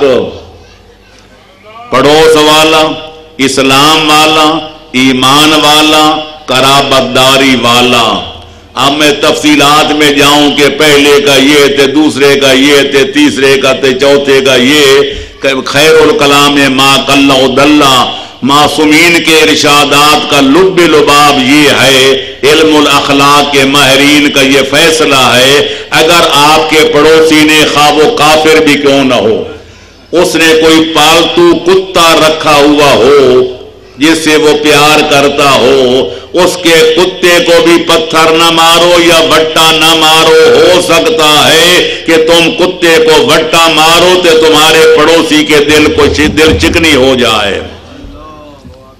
पड़ोस वाला, इस्लाम वाला, ईमान वाला, कराबतदारी वाला। अब मैं तफसीलात में जाऊं कि पहले का ये थे, दूसरे का ये थे, तीसरे का थे, चौथे का ये। खैरुल कलाम मा कल्ला दल्ला, मासूमीन के इरशादात का लुब लुबाब ये है, इल्मुल अखलाक के माहिरीन का ये फैसला है। अगर आपके पड़ोसी ने खा वो काफिर भी क्यों ना हो, उसने कोई पालतू कुत्ता रखा हुआ हो जिससे वो प्यार करता हो, उसके कुत्ते को भी पत्थर न मारो या वट्टा न मारो। हो सकता है कि तुम कुत्ते को वट्टा मारो तो तुम्हारे पड़ोसी के दिल को दिल चिकनी हो जाए।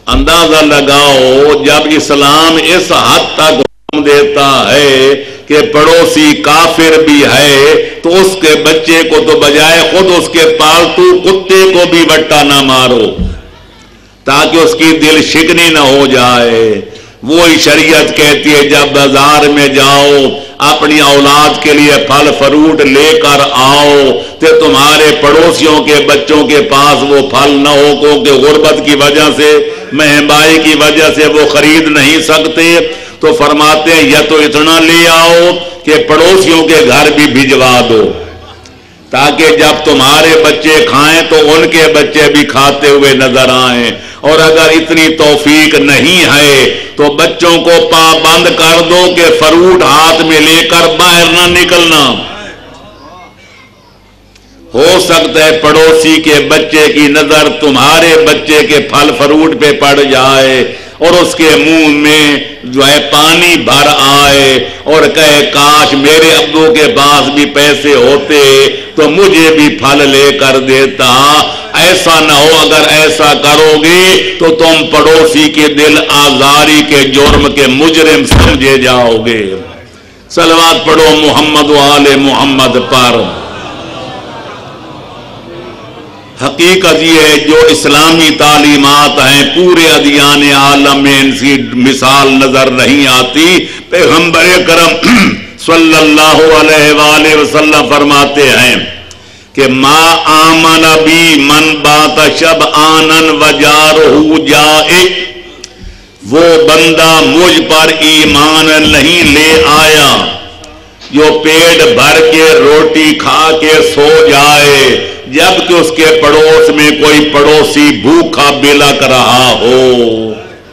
اندازہ لگاؤ جب اسلام اس حد تک حکم دیتا ہے کہ پڑوسی کافر بھی ہے تو اس کے بچے کو تو بجائے خود اس کے پالتو کتے کو بھی بٹا نہ مارو تاکہ اس کی دل شکنی نہ ہو جائے. وہی شریعت کہتی ہے جب بازار میں جاؤ اپنی اولاد کے لیے پھل فروٹ لے کر آؤ تو تمہارے پڑوسیوں کے بچوں کے پاس وہ پھل نہ ہو کیونکہ غربت کی وجہ سے مہنگائی کی وجہ سے وہ خرید نہیں سکتے تو فرماتے ہیں یا تو اتنا لے آؤ کہ پڑوسیوں کے گھر بھی بھجوا دو تاکہ جب تمہارے بچے کھائیں تو ان کے بچے بھی کھاتے ہوئے نظر آئیں. اور اگر اتنی توفیق نہیں ہے تو بچوں کو پابند کر دو کہ فروٹ ہاتھ میں لے کر باہر نہ نکلنا. ہو سکتا ہے پڑوسی کے بچے کی نظر تمہارے بچے کے پھل فروٹ پہ پڑ جائے اور اس کے منہ میں جو ہے پانی بھر آئے اور کہے کاش میرے ابو کے پاس بھی پیسے ہوتے تو مجھے بھی پھل لے کر دیتا. ایسا نہ ہو. اگر ایسا کرو گے تو تم پڑوسی کے دل آزاری کے جرم کے مجرم سمجھے جاؤ گے. صلوات پڑھو محمد و آل محمد پر. حقیقت یہ ہے جو اسلامی تعلیمات ہیں پورے ادیان عالم میں ان کی مثال نظر نہیں آتی. پیغمبر کرم صلی اللہ علیہ وآلہ وسلم فرماتے ہیں کہ ما آمن بی من بات شبعانا وجارہ جائع. وہ بندہ مجھ پر ایمان نہیں لے آیا جو پیٹ بھر کے روٹی کھا کے سو جائے جبکہ اس کے پڑوس میں کوئی پڑوسی بھوکا بلک رہا ہو.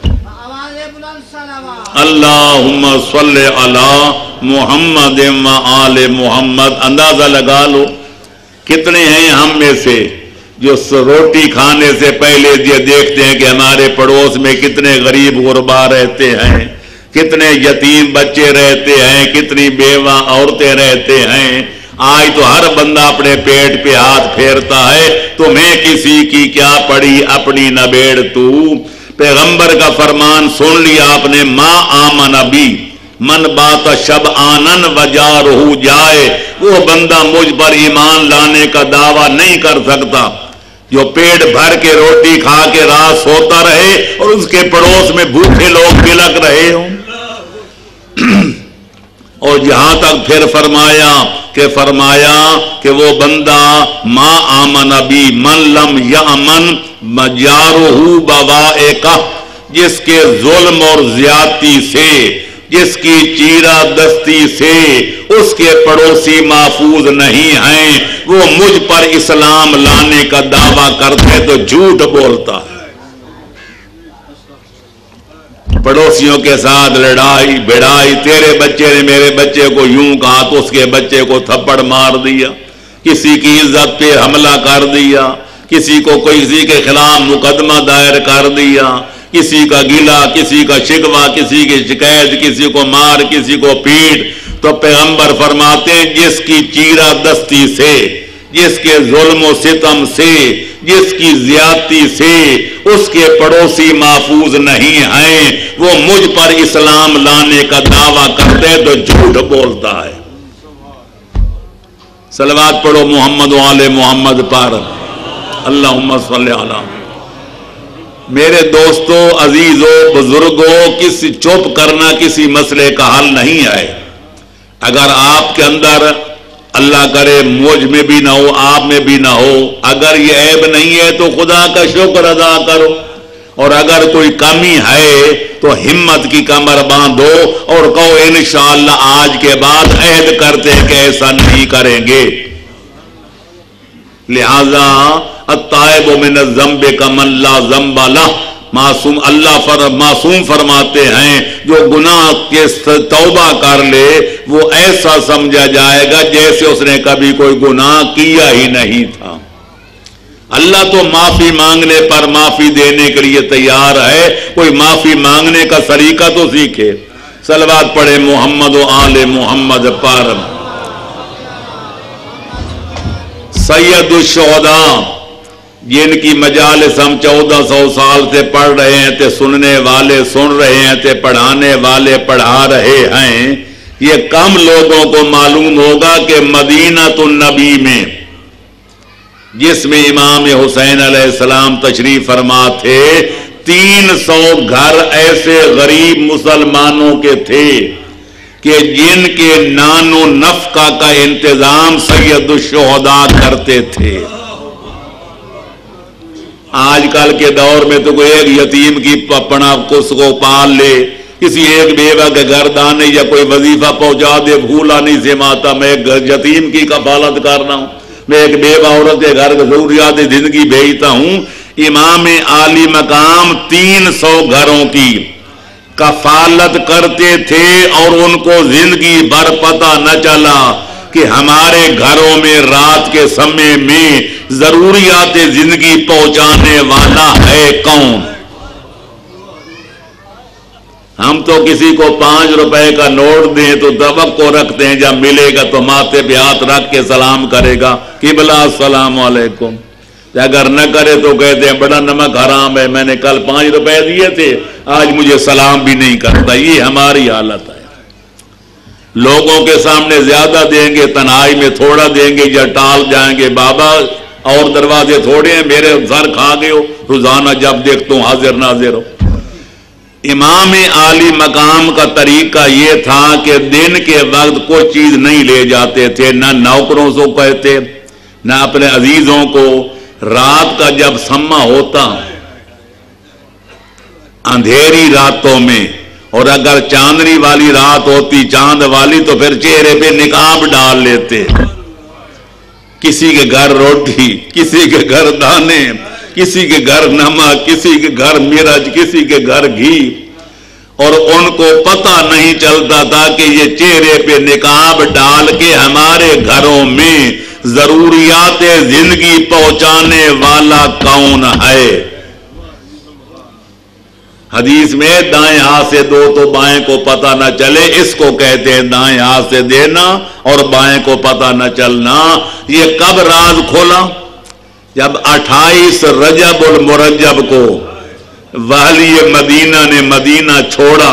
اللہم صلی علی محمد و آل محمد. اندازہ لگا لو کتنے ہیں ہم میں سے جو روٹی کھانے سے پہلے یہ دیکھتے ہیں کہ ہمارے پڑوس میں کتنے غریب غربا رہتے ہیں, کتنے یتیم بچے رہتے ہیں, کتنی بیوہ عورتیں رہتے ہیں. آج تو ہر بندہ اپنے پیٹ پہ ہاتھ پھیرتا ہے, تمہیں کسی کی کیا پڑی اپنی نبیڑ تو. پیغمبر کا فرمان سن لیا آپ نے, ما آمن بی من بات شبعانا وجارہ جائع. وہ بندہ مجھ پر ایمان لانے کا دعویٰ نہیں کر سکتا جو پیٹ بھر کے روٹی کھا کے رات سوتا رہے اور اس کے پڑوس میں بھوکے لوگ بلک رہے ہوں. اور جہاں تک پھر فرمایا کہ فرمایا کہ وہ بندہ ما آمن بی من لم یأمن جارہ بوائقہ, جس کے ظلم اور زیادتی سے, جس کی چیرہ دستی سے اس کے پڑوسی محفوظ نہیں ہیں, وہ مجھ پر اسلام لانے کا دعویٰ کرتے تو جھوٹ بولتا ہے. پڑوسیوں کے ساتھ لڑائی بڑائی, تیرے بچے نے میرے بچے کو یوں کہا تو اس کے بچے کو تھپڑ مار دیا, کسی کی عزت پہ حملہ کر دیا, کسی کو کوئی کسی کے خلاف مقدمہ دائر کر دیا, کسی کا گلا, کسی کا شکوہ, کسی کی شکایت, کسی کو مار, کسی کو پیٹ. تو پیغمبر فرماتے ہیں جس کی چیرہ دستی سے, جس کے ظلم و ستم سے, جس کی زیادتی سے اس کے پڑوسی محفوظ نہیں ہیں, وہ مجھ پر اسلام لانے کا دعویٰ کرتے تو جھوٹ بولتا ہے. صلوات پڑھو محمد و آل محمد پر. اللہم صلی علی. میرے دوستو, عزیزو, بزرگو, کسی چپ کرنا کسی مسئلے کا حل نہیں ہے. اگر آپ کے اندر اللہ کرے مجھ میں بھی نہ ہو, آپ میں بھی نہ ہو, اگر یہ عیب نہیں ہے تو خدا کا شکر ادا کرو, اور اگر کوئی کمی ہے تو ہمت کی کمر باندھو اور کہو انشاءاللہ آج کے بعد عہد کرتے کہ ایسا نہیں کریں گے. لہذا التائب من الذنب کمن لا ذنب لہ. معصوم اللہ فر معصوم فرماتے ہیں جو گناہ کے توبہ کر لے وہ ایسا سمجھا جائے گا جیسے اس نے کبھی کوئی گناہ کیا ہی نہیں تھا. اللہ تو معافی مانگنے پر معافی دینے کے لیے تیار ہے, کوئی معافی مانگنے کا طریقہ تو سیکھے. صلوات پڑھے محمد و آل محمد پر. سید الشہداء جن کی مجالس ہم چودہ سو سال سے پڑھ رہے ہیں تے سننے والے سن رہے ہیں تے پڑھانے والے پڑھا رہے ہیں، یہ کم لوگوں کو معلوم ہوگا کہ مدینہ النبی میں جس میں امام حسین علیہ السلام تشریف فرما تھے، تین سو گھر ایسے غریب مسلمانوں کے تھے کہ جن کے نان و نفقہ کا انتظام سید الشہداء کرتے تھے۔ آج کل کے دور میں تو کوئی ایک یتیم کی پپنا کس کو پال لے، کسی ایک بیوہ کے گھر دانے یا کوئی وظیفہ پہنچا دے، بھولا نہیں سے ماتا میں ایک یتیم کی کفالت کرنا ہوں، میں ایک بیوہ عورت کے گھر ضروریات زندگی بھیجتا ہوں۔ امام عالی مقام تین سو گھروں کی کفالت کرتے تھے اور ان کو زندگی بھر پتہ نہ چلا کہ ہمارے گھروں میں رات کے سمے میں ضروریات زندگی پہنچانے والا ہے کون۔ ہم تو کسی کو پانچ روپے کا نوٹ دیں تو توقع رکھتے ہیں جب ملے گا تو ماتھے پہ ہاتھ رکھ کے سلام کرے گا، قبلہ السلام علیکم۔ اگر نہ کرے تو کہتے ہیں بڑا نمک حرام ہے، میں نے کل پانچ روپے دیے تھے آج مجھے سلام بھی نہیں کرتا۔ یہ ہماری حالت ہے، لوگوں کے سامنے زیادہ دیں گے، تنہائی میں تھوڑا دیں گے یا ٹال جائیں گے، بابا اور دروازے تھوڑے ہیں، میرے سر کھا گئے ہو، روزانہ جب دیکھتا ہوں حاضر ناظر ہو۔ امام عالی مقام کا طریقہ یہ تھا کہ دن کے وقت کوئی چیز نہیں لے جاتے تھے، نہ نوکروں سے کہتے نہ اپنے عزیزوں کو۔ رات کا جب سما ہوتا اندھیری راتوں میں، اور اگر چاندنی والی رات ہوتی چاند والی تو پھر چہرے پہ نقاب ڈال لیتے، کسی کے گھر روٹی، کسی کے گھر دانے، کسی کے گھر نمک، کسی کے گھر مرچ، کسی کے گھر گھی، اور ان کو پتہ نہیں چلتا تھا کہ یہ چہرے پہ نقاب ڈال کے ہمارے گھروں میں ضروریات زندگی پہنچانے والا کون ہے۔ حدیث میں دائیں ہاتھ سے دو تو بائیں کو پتہ نہ چلے، اس کو کہتے ہیں دائیں ہاتھ سے دینا اور بائیں کو پتہ نہ چلنا۔ یہ کب راز کھولا؟ جب اٹھائیس رجب المرجب کو والی مدینہ نے مدینہ چھوڑا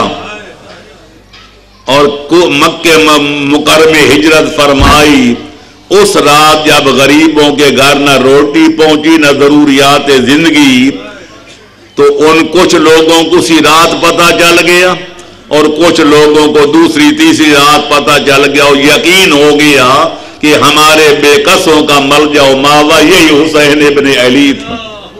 اور مکہ مکرمہ ہجرت فرمائی، اس رات جب غریبوں کے گھر نہ روٹی پہنچی نہ ضروریات زندگی، تو ان کچھ لوگوں کو اسی رات پتہ چل گیا اور کچھ لوگوں کو دوسری تیسری رات پتہ چل گیا، اور یقین ہو گیا کہ ہمارے بے کسوں کا ملجا و ماوا یہی حسین ابن علی تھا۔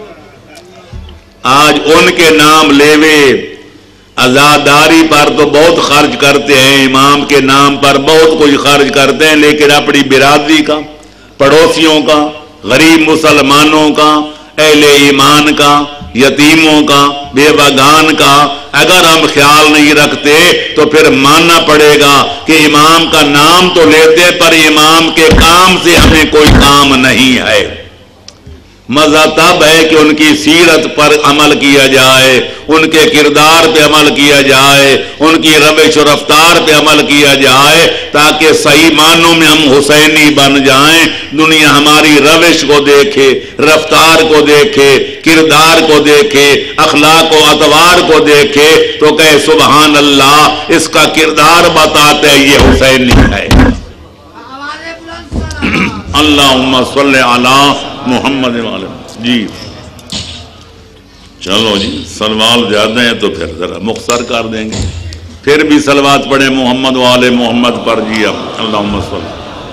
آج ان کے نام لیوے عزاداری پر تو بہت خرچ کرتے ہیں، امام کے نام پر بہت کچھ خرچ کرتے ہیں، لیکن اپنی برادری کا، پڑوسیوں کا، غریب مسلمانوں کا، اہل ایمان کا، یتیموں کا، بیوگان کا اگر ہم خیال نہیں رکھتے تو پھر ماننا پڑے گا کہ امام کا نام تو لیتے پر امام کے کام سے ہمیں کوئی کام نہیں ہے۔ مزہ تب ہے کہ ان کی سیرت پر عمل کیا جائے، ان کے کردار پہ عمل کیا جائے، ان کی روش و رفتار پہ عمل کیا جائے، تاکہ صحیح معنوں میں ہم حسینی بن جائیں۔ دنیا ہماری روش کو دیکھے، رفتار کو دیکھے، کردار کو دیکھے، اخلاق و اطوار کو دیکھے تو کہے سبحان اللہ، اس کا کردار بتاتے ہیں یہ حسینی ہے۔ اللہم صلی علی محمد وعلی جی چلو جی، سلوات زیادہ ہیں تو پھر ذرا مختصر کر دیں گے، پھر بھی سلوات پڑھیں محمد وعلی محمد پر جی۔ اب اللہم صلی۔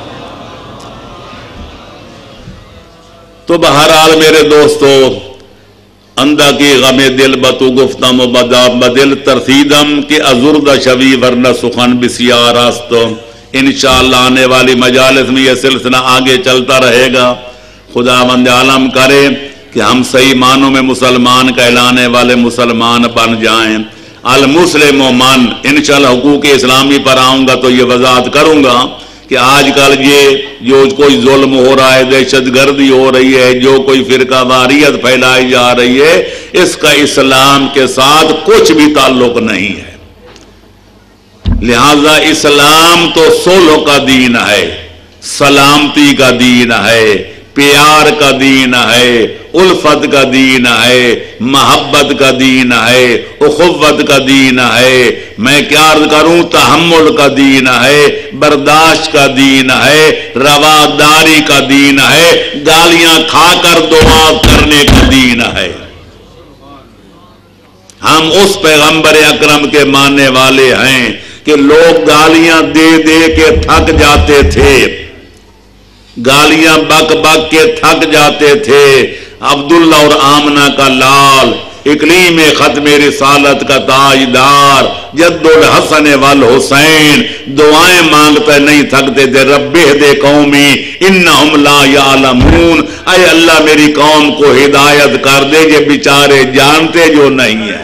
تو بہرحال میرے دوستو، اندہ کی غم دل بتو گفتم و بدل ترسیدم کہ ازرد شوی ورنہ سخن بسیار است۔ انشاءاللہ آنے والی مجالس میں یہ سلسلہ آگے چلتا رہے گا۔ خداوند عالم کرے کہ ہم صحیح معنوں میں مسلمان کہلانے والے مسلمان بن جائیں۔ المسلم و من، انشاءاللہ حقوق اسلامی پر آؤں گا تو یہ وضاحت کروں گا کہ آج کل یہ جو کوئی ظلم ہو رہا ہے، دہشت گردی ہو رہی ہے، جو کوئی فرقہ واریت پھیلائی جا رہی ہے، اس کا اسلام کے ساتھ کچھ بھی تعلق نہیں ہے۔ لہذا اسلام تو صلح کا دین ہے، سلامتی کا دین ہے، प्यार का दीन है, उल्फत का दीन है, मोहब्बत का दीन है, उखुव्वत का दीन है। मैं क्या अर्ज करूं, तहम्मुल का दीन है, बर्दाश्त का दीन है, रवादारी का दीन है, गालियां खाकर दुआ करने का दीन है। हम उस पैगंबर अकरम के मानने वाले हैं कि लोग गालियां दे दे के थक जाते थे, गालियां बक बक के थक जाते थे। अब्दुल्ला और आमना का लाल, इकलीम खत्म रिसालत का ताजदार, जद्दुल हसन वल हुसैन दुआएं मांगते नहीं थकते थे। रब्बे दे कौमी इन्नहुम ला यालमून, ऐ अल्लाह मेरी कौम को हिदायत कर दे, ये बेचारे जानते जो नहीं है।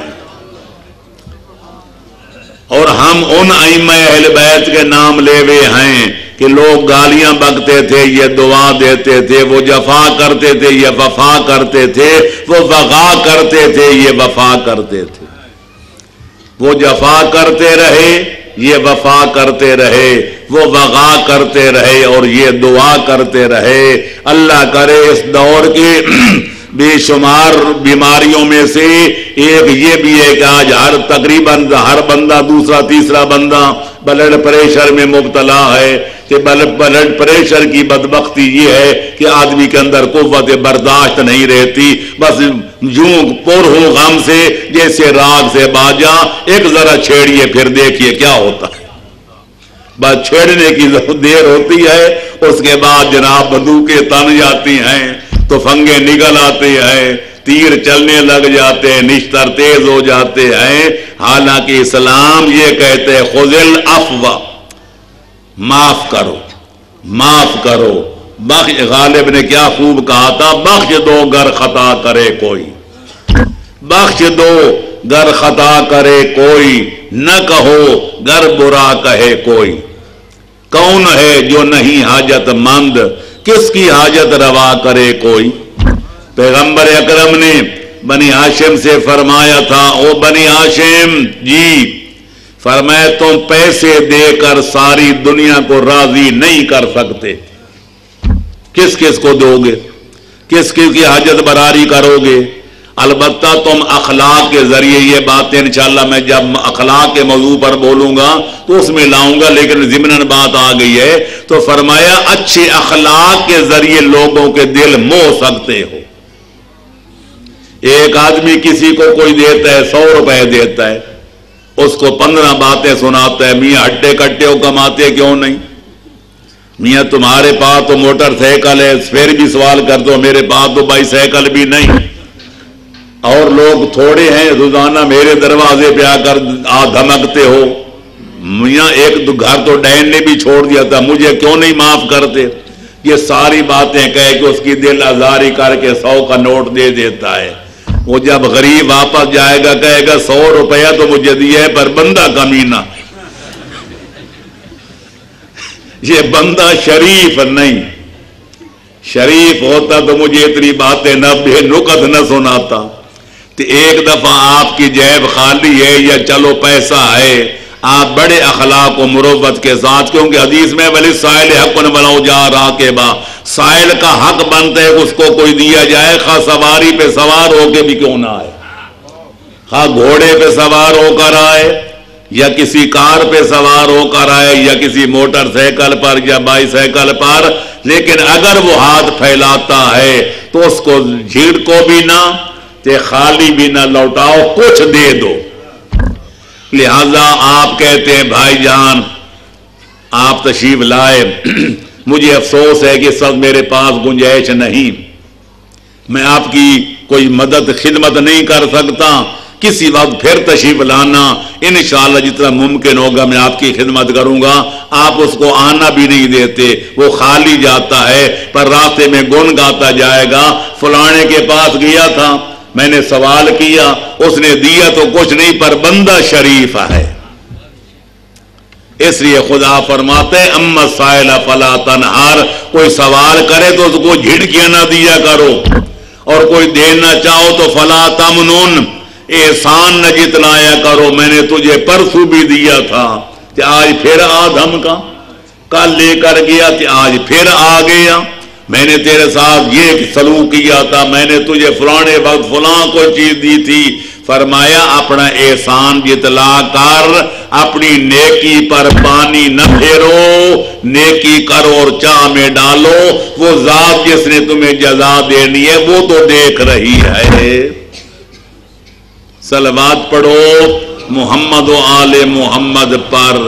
और हम उन अइम्मा अहले बैत के नाम लेवे हैं कि लोग गालियां बकते थे, ये दुआ देते थे, वो जफा करते थे, ये वफा करते थे, वो वफा करते थे, ये वफा करते थे। वो जफा करते रहे, ये वफा करते रहे, वो वफा करते रहे और ये दुआ करते रहे। अल्लाह करे इस दौर की बेशुमार बीमारियों में से एक ये भी है कि आज हर तकरीबन हर बंदा दूसरा तीसरा बंदा ब्लड प्रेशर में मुब्तला है। कि ब्लड प्रेशर की बदबख्ती ये है कि आदमी के अंदर कुव्वत बर्दाश्त नहीं रहती, बस यूं पुर हो गम से जैसे राग से बाजा, एक जरा छेड़िए फिर देखिए क्या होता है। बस छेड़ने की देर होती है, उसके बाद जनाब बंदूकें तन जाती हैं, तो फंगे निकल आते हैं, तीर चलने लग जाते हैं, निश्तर तेज हो जाते हैं। हालांकि इस्लाम ये कहते हैं खुजिल अफवा, माफ करो, माफ करो। बख्श गालिब ने क्या खूब कहा था, बख्श दो गर खता करे कोई, बख्श दो गर खता करे कोई, न कहो गर बुरा कहे कोई। कौन है जो नहीं हाजतमंद, किसकी हाजत रवा करे कोई। पैगंबर अकरम ने बनी हाशिम से फरमाया था, ओ बनी हाशिम जी, फरमाया तुम पैसे देकर सारी दुनिया को राजी नहीं कर सकते। किस किस को दोगे, किस किस की हाजत बरारी करोगे। अलबत्ता तुम अखलाक के जरिए, ये बातें इंशाअल्लाह मैं जब अखलाक के मौजू पर बोलूंगा तो उसमें लाऊंगा, लेकिन ज़िमनन बात आ गई है तो फरमाया अच्छे अखलाक के जरिए लोगों के दिल मोह सकते हो। एक आदमी किसी को कोई देता है, सौ रुपए देता है, उसको पंद्रह बातें सुनाता है, मियाँ हट्टे कट्टे हो कमाते क्यों नहीं, मियाँ तुम्हारे पास तो मोटरसाइकिल है, फिर भी सवाल कर दो मेरे पास तो बाईसाइकिल भी नहीं, और लोग थोड़े हैं, रोजाना मेरे दरवाजे पे आकर आ धमकते हो। मियाँ एक तो घर तो डैन ने भी छोड़ दिया था, मुझे क्यों नहीं माफ करते। ये सारी बातें कह के उसकी दिल आजारी करके सौ का नोट दे देता है। वो जब गरीब वापस जाएगा कहेगा सौ रुपया तो मुझे दिया है पर बंदा कमीना। ये बंदा शरीफ नहीं, शरीफ होता तो मुझे इतनी बातें न बेनुकत न सुनाता। तो एक दफा आपकी जेब खाली है या चलो पैसा है, आप बड़े अखलाक और मुरव्वत के साथ, क्योंकि हदीस में वली साइल हक़्क़ुन वलौ जा रहा के बा, साइल का हक बनता है उसको कोई दिया जाए, खा सवारी पे सवार होके भी क्यों ना आए, खा घोड़े पे सवार होकर आए या किसी कार पे सवार होकर आए या किसी मोटरसाइकिल पर या बाईसाइकिल पर, लेकिन अगर वो हाथ फैलाता है तो उसको झिड़को भी ना, ते खाली भी ना लौटाओ, कुछ दे दो। लिहाजा आप कहते हैं भाईजान आप तशरीफ लाए, मुझे अफसोस है कि सब मेरे पास गुंजाइश नहीं, मैं आपकी कोई मदद खिदमत नहीं कर सकता, किसी वक्त फिर तशरीफ लाना, इंशाअल्लाह जितना मुमकिन होगा मैं आपकी खिदमत करूंगा। आप उसको आना भी नहीं देते, वो खाली जाता है पर रास्ते में गुन गाता जाएगा, फलाने के पास गया था, मैंने सवाल किया, उसने दिया तो कुछ नहीं पर बंदा शरीफ है। इसलिए खुदा फरमाते अम्मा साइला फला तनहार, कोई सवाल करे तो उसको झिड़कियां ना दिया करो, और कोई देना चाहो तो फला तमनुन, एहसान न जितलाया करो, मैंने तुझे परसों भी दिया था तो आज फिर आ धमका, कल लेकर गया तो आज फिर आ गया, میں نے تیرے ساتھ یہ سلوک کیا تھا، میں نے تجھے فلانے وقت فلاں کوئی چیز دی تھی۔ فرمایا اپنا احسان جتلا کر، اپنی نیکی پر پانی نہ پھیرو، نیکی کرو اور چاہ میں ڈالو، وہ ذات جس نے تمہیں جزا دینی ہے وہ تو دیکھ رہی ہے۔ صلوات پڑھو محمد و آل محمد پر۔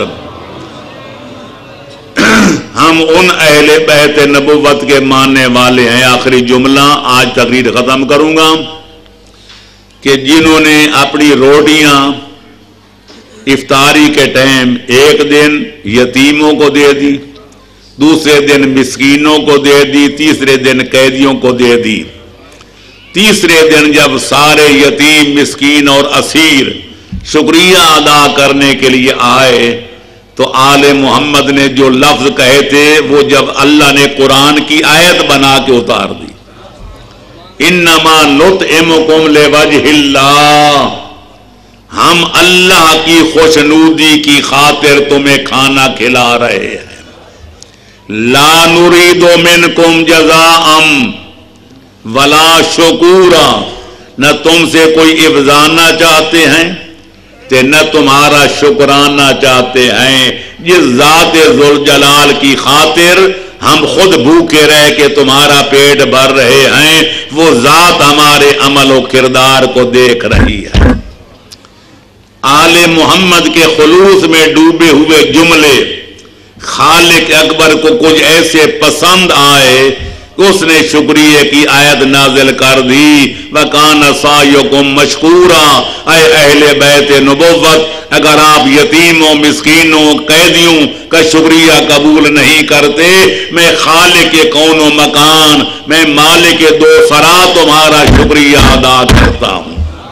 ہم ان اہل بیت نبوت کے ماننے والے ہیں۔ آخری جملہ آج تقریر ختم کروں گا کہ جنہوں نے اپنی روٹیاں افطاری کے ٹائم ایک دن یتیموں کو دے دی، دوسرے دن مسکینوں کو دے دی، تیسرے دن قیدیوں کو دے دی۔ تیسرے دن جب سارے یتیم مسکین اور اسیر شکریہ ادا کرنے کے لیے آئے تو آل محمد نے جو لفظ کہے تھے وہ جب اللہ نے قرآن کی آیت بنا کے اتار دی، انما نطعمکم لوجہ اللہ، ہم اللہ کی خوشنودی کی خاطر تمہیں کھانا کھلا رہے ہیں، لا نرید منکم جزاء ولا شکورا، نہ تم سے کوئی افزانہ چاہتے ہیں کہ نہ تمہارا شکرانہ چاہتے ہیں، جس ذات ذوالجلال کی خاطر ہم خود بھوکے رہ کے تمہارا پیٹ بھر رہے ہیں، وہ ذات ہمارے عمل و کردار کو دیکھ رہی ہے۔ آل محمد کے خلوص میں ڈوبے ہوئے جملے خالق اکبر کو کچھ ایسے پسند آئے اس نے شکریہ کی آیت نازل کر دی، وَكَانَ سَعْيُكُمْ مَشْكُورًا۔ اے اہل بیت نبوت، اگر آپ یتیموں مسکینوں قیدیوں کا شکریہ قبول نہیں کرتے، میں خالق کون و مکان، میں مالک دو سرا تمہارا شکریہ ادا کرتا ہوں۔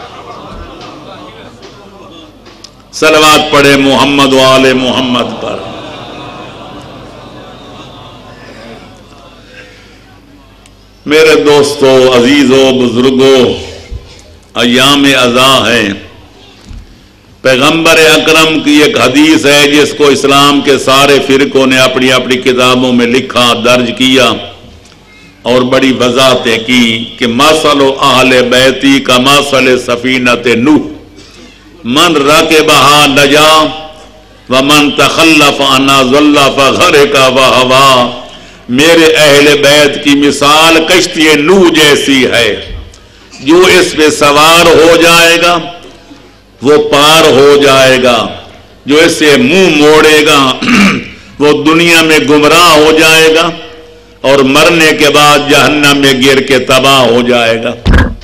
صلوات پڑھے محمد و آل محمد پر۔ میرے دوستو، عزیزو، بزرگو، ایام عزا ہے۔ پیغمبر اکرم کی ایک حدیث ہے جس کو اسلام کے سارے فرقوں نے اپنی اپنی کتابوں میں لکھا، درج کیا اور بڑی وضاحتیں کی کہ مثل اہل بیتی کا مثل سفینۃ نوح، من رکبہا نجا ومن تخلف عنہا ضل فغرق وہوا۔ میرے اہل بیت کی مثال کشتی نوح جیسی ہے، جو اس پہ سوار ہو جائے گا وہ پار ہو جائے گا، جو اس سے منہ موڑے گا وہ دنیا میں گمراہ ہو جائے گا اور مرنے کے بعد جہنم میں گر کے تباہ ہو جائے گا۔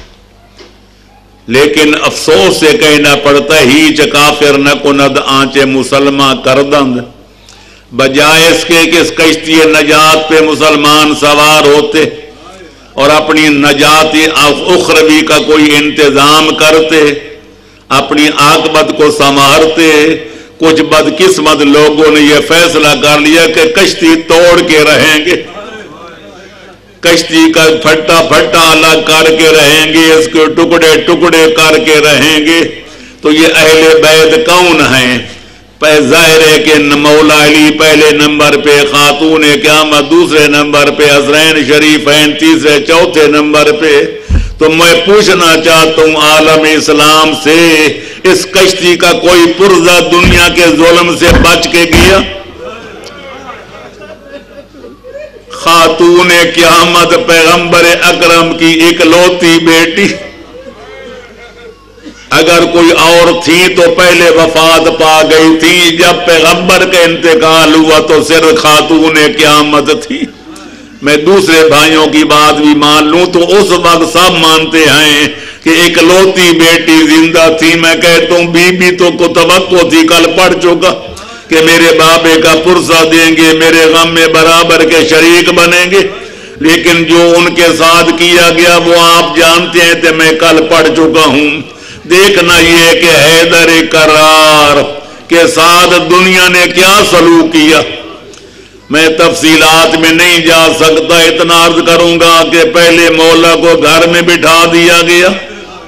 لیکن افسوس سے کہنا پڑتا ہی کافر نہ کند آنچے مسلمان کردند، بجائے اس کے کہ اس کشتی نجات پہ مسلمان سوار ہوتے اور اپنی نجات اخروی کا کوئی انتظام کرتے، اپنی عاقبت کو سنوارتے، کچھ بدقسمت لوگوں نے یہ فیصلہ کر لیا کہ کشتی توڑ کے رہیں گے، کشتی کا پھٹا پھٹا الگ کر کے رہیں گے، اس کے ٹکڑے ٹکڑے کر کے رہیں گے۔ تو یہ اہل بیت کون ہیں؟ ظاہر ہے کہ مولا علی پہلے نمبر پہ، خاتون قیامت دوسرے نمبر پہ، حسنین شریفین تیسرے چوتھے نمبر پہ۔ تو میں پوچھنا چاہتا ہوں عالم اسلام سے، اس کشتی کا کوئی پرزہ دنیا کے ظلم سے بچ کے گیا؟ خاتون قیامت پیغمبر اکرم کی اکلوتی بیٹی، اگر کوئی اور تھی تو پہلے وفات پا گئی تھی، جب پیغمبر کا انتقال ہوا تو صرف خاتون قیامت تھی۔ میں دوسرے بھائیوں کی بات بھی مان لوں تو اس وقت سب مانتے ہیں کہ اکلوتی بیٹی زندہ تھی۔ میں کہتا ہوں بی بی تو کو توقع تھی، کل پڑھ چکا کہ میرے بابے کا پرسہ دیں گے، میرے غم میں برابر کے شریک بنیں گے، لیکن جو ان کے ساتھ کیا گیا وہ آپ جانتے ہیں کہ میں کل پڑھ چکا ہوں۔ دیکھنا یہ کہ حیدر کرار کے ساتھ دنیا نے کیا سلوک کیا، میں تفصیلات میں نہیں جا سکتا، اتنا عرض کروں گا کہ پہلے مولا کو گھر میں بٹھا دیا گیا،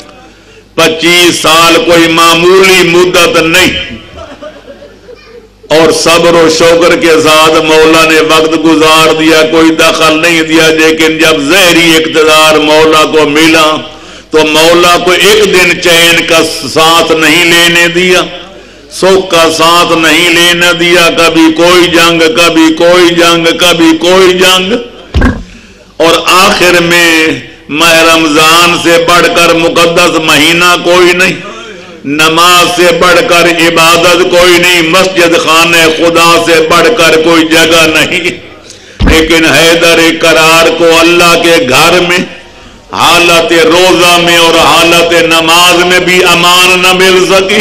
پچیس سال کوئی معمولی مدت نہیں، اور صبر و شکر کے ساتھ مولا نے وقت گزار دیا، کوئی دخل نہیں دیا. لیکن جب ظاہری اقتدار مولا کو ملا تو مولا کو ایک دن چین کا ساتھ نہیں لینے دیا، سکھ کا ساتھ نہیں لینا دیا. کبھی کوئی جنگ، کبھی کوئی جنگ، کبھی کوئی جنگ. اور آخر میں ماہ رمضان سے بڑھ کر مقدس مہینہ کوئی نہیں، نماز سے بڑھ کر عبادت کوئی نہیں، مسجد خانہ خدا سے بڑھ کر کوئی جگہ نہیں. لیکن حیدر کرار کو اللہ کے گھر میں حالت روزہ میں اور حالت نماز میں بھی امان نہ مل سکی.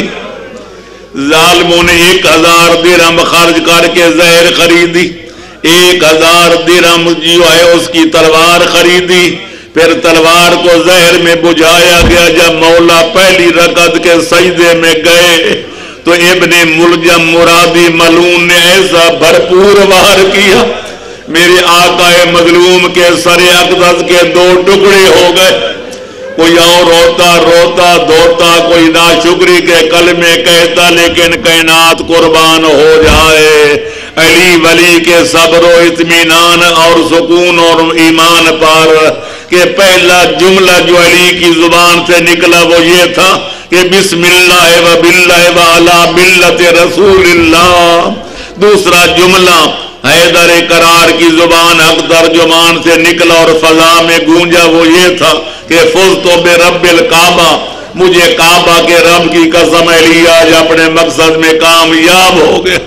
ظالموں نے ایک ہزار درہم خرچ کر کے زہر خریدی، ایک ہزار درہم جو ہے اس کی تلوار خریدی. پھر تلوار کو زہر میں بجھایا گیا. جب مولا پہلی رکعت کے سجدے میں گئے تو ابن ملجم مرادی ملعون نے ایسا بھرپور وار کیا، میرے آقا مظلوم کے سر اقدس کے دو ٹکڑے ہو گئے. کوئی اور روتا روتا دھوتا، کوئی ناشکری کے کلمے کہتا، لیکن کائنات قربان ہو جائے علی ولی کے صبر و اطمینان اور سکون اور ایمان پر کہ پہلا جملہ جو علی کی زبان سے نکلا وہ یہ تھا کہ بسم اللہ و باللہ و علی ملت رسول اللہ. دوسرا جملہ حیدر کرار کی زبان حق ترجمان سے نکلا اور فضا میں گونجا وہ یہ تھا کہ فزت برب الکعبہ، مجھے کعبہ کے رب کی قسم علی آج اپنے مقصد میں کامیاب ہو گئے.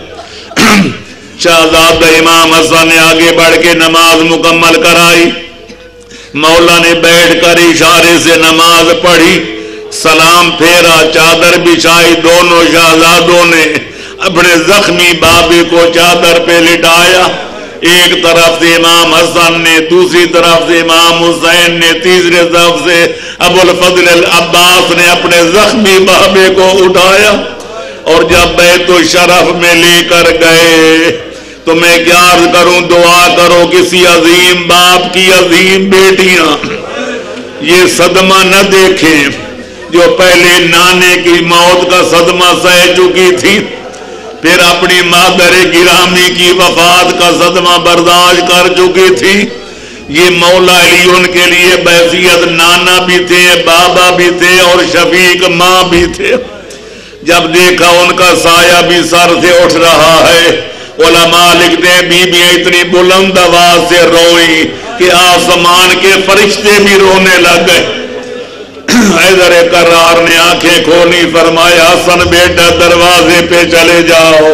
شہزادہ امام حسن نے آگے بڑھ کے نماز مکمل کرائی. مولا نے بیٹھ کر اشارے سے نماز پڑھی، سلام پھیرا، چادر بچھائی. دونوں شہزادوں نے اپنے زخمی بابے کو چادر پہ لٹایا. ایک طرف سے امام حسن نے، دوسری طرف سے امام حسین نے، تیسرے طرف سے ابو الفضل العباس نے اپنے زخمی بابے کو اٹھایا. اور جب بیت الشرف میں لے کر گئے تو میں کیا عرض کروں، دعا کرو کسی عظیم باپ کی عظیم بیٹیاں یہ صدمہ نہ دیکھیں جو پہلے نانے کی موت کا صدمہ سہ چکی تھی، پھر اپنی مادر گرامی کی وفات کا صدمہ برداشت کر چکی تھی. یہ مولا علی ان کے لیے بحیثیت نانا بھی تھے، بابا بھی تھے اور شفیق ماں بھی تھے. جب دیکھا ان کا سایہ بھی سر سے اٹھ رہا ہے، علماء لکھتے ہیں بیویاں اتنی بلند آواز سے روئی کہ آسمان کے فرشتے بھی رونے لگ گئے. حیدر کرار نے آنکھیں کھولی، فرمایا حسن بیٹا دروازے پہ چلے جاؤ.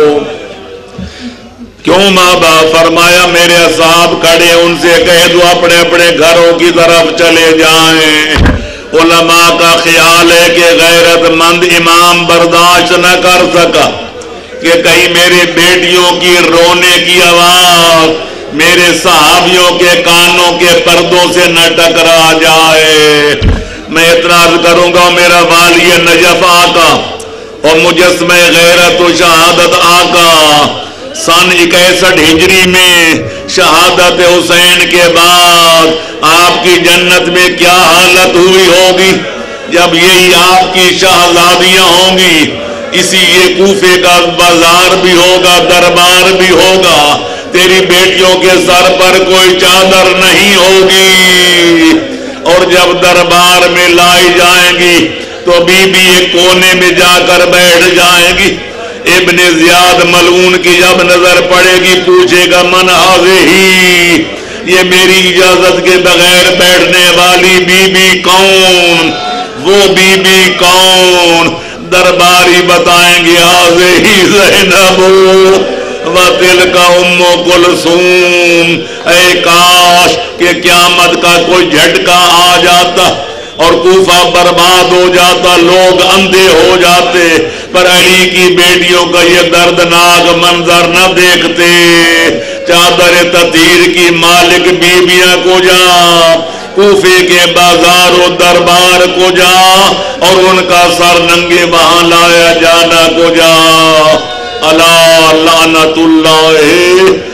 کیوں ماں باپ؟ فرمایا میرے اصحاب کھڑے، ان سے کہہ دو اپنے اپنے گھروں کی طرف چلے جائیں. علماء کا خیال ہے کہ غیرت مند امام برداشت نہ کر سکا کہ کہیں میرے بیٹیوں کی رونے کی آواز میرے صحابیوں کے کانوں کے پردوں سے نہ ٹکرا جائے. میں اعتراض کروں گا، میرا والی نجف آقا اور مجسمہ غیرت و شہادت آقا سن اکسٹھ ہجری میں شہادت حسین کے بعد آپ کی جنت میں کیا حالت ہوئی ہوگی جب یہی آپ کی شہزادیاں ہوں گی. اسی یہ کوفے کا بازار بھی ہوگا، دربار بھی ہوگا، تیری بیٹیوں کے سر پر کوئی چادر نہیں ہوگی. اور جب دربار میں لائی جائیں گی تو بی بی ایک کونے میں جا کر بیٹھ جائیں گی. ابن زیاد ملعون کی جب نظر پڑے گی پوچھے گا من ہی، یہ میری اجازت کے بغیر بیٹھنے والی بی بی کون؟ وہ بی بی کون؟ درباری بتائیں گے حاضر ہی زینب وَتِلْكَ أُمُّ كُلْثُوم. اے کاش کہ قیامت کا کوئی جھٹکا آ جاتا اور کوفہ برباد ہو جاتا، لوگ اندھے ہو جاتے، پر علی کی بیٹیوں کا یہ دردناک منظر نہ دیکھتے. چادر تطہیر کی مالک بیویاں کو جا، کوفے کے بازار و دربار کو جا اور ان کا سر ننگے وہاں لایا جانا کو جا. اللہ لعنت اللہ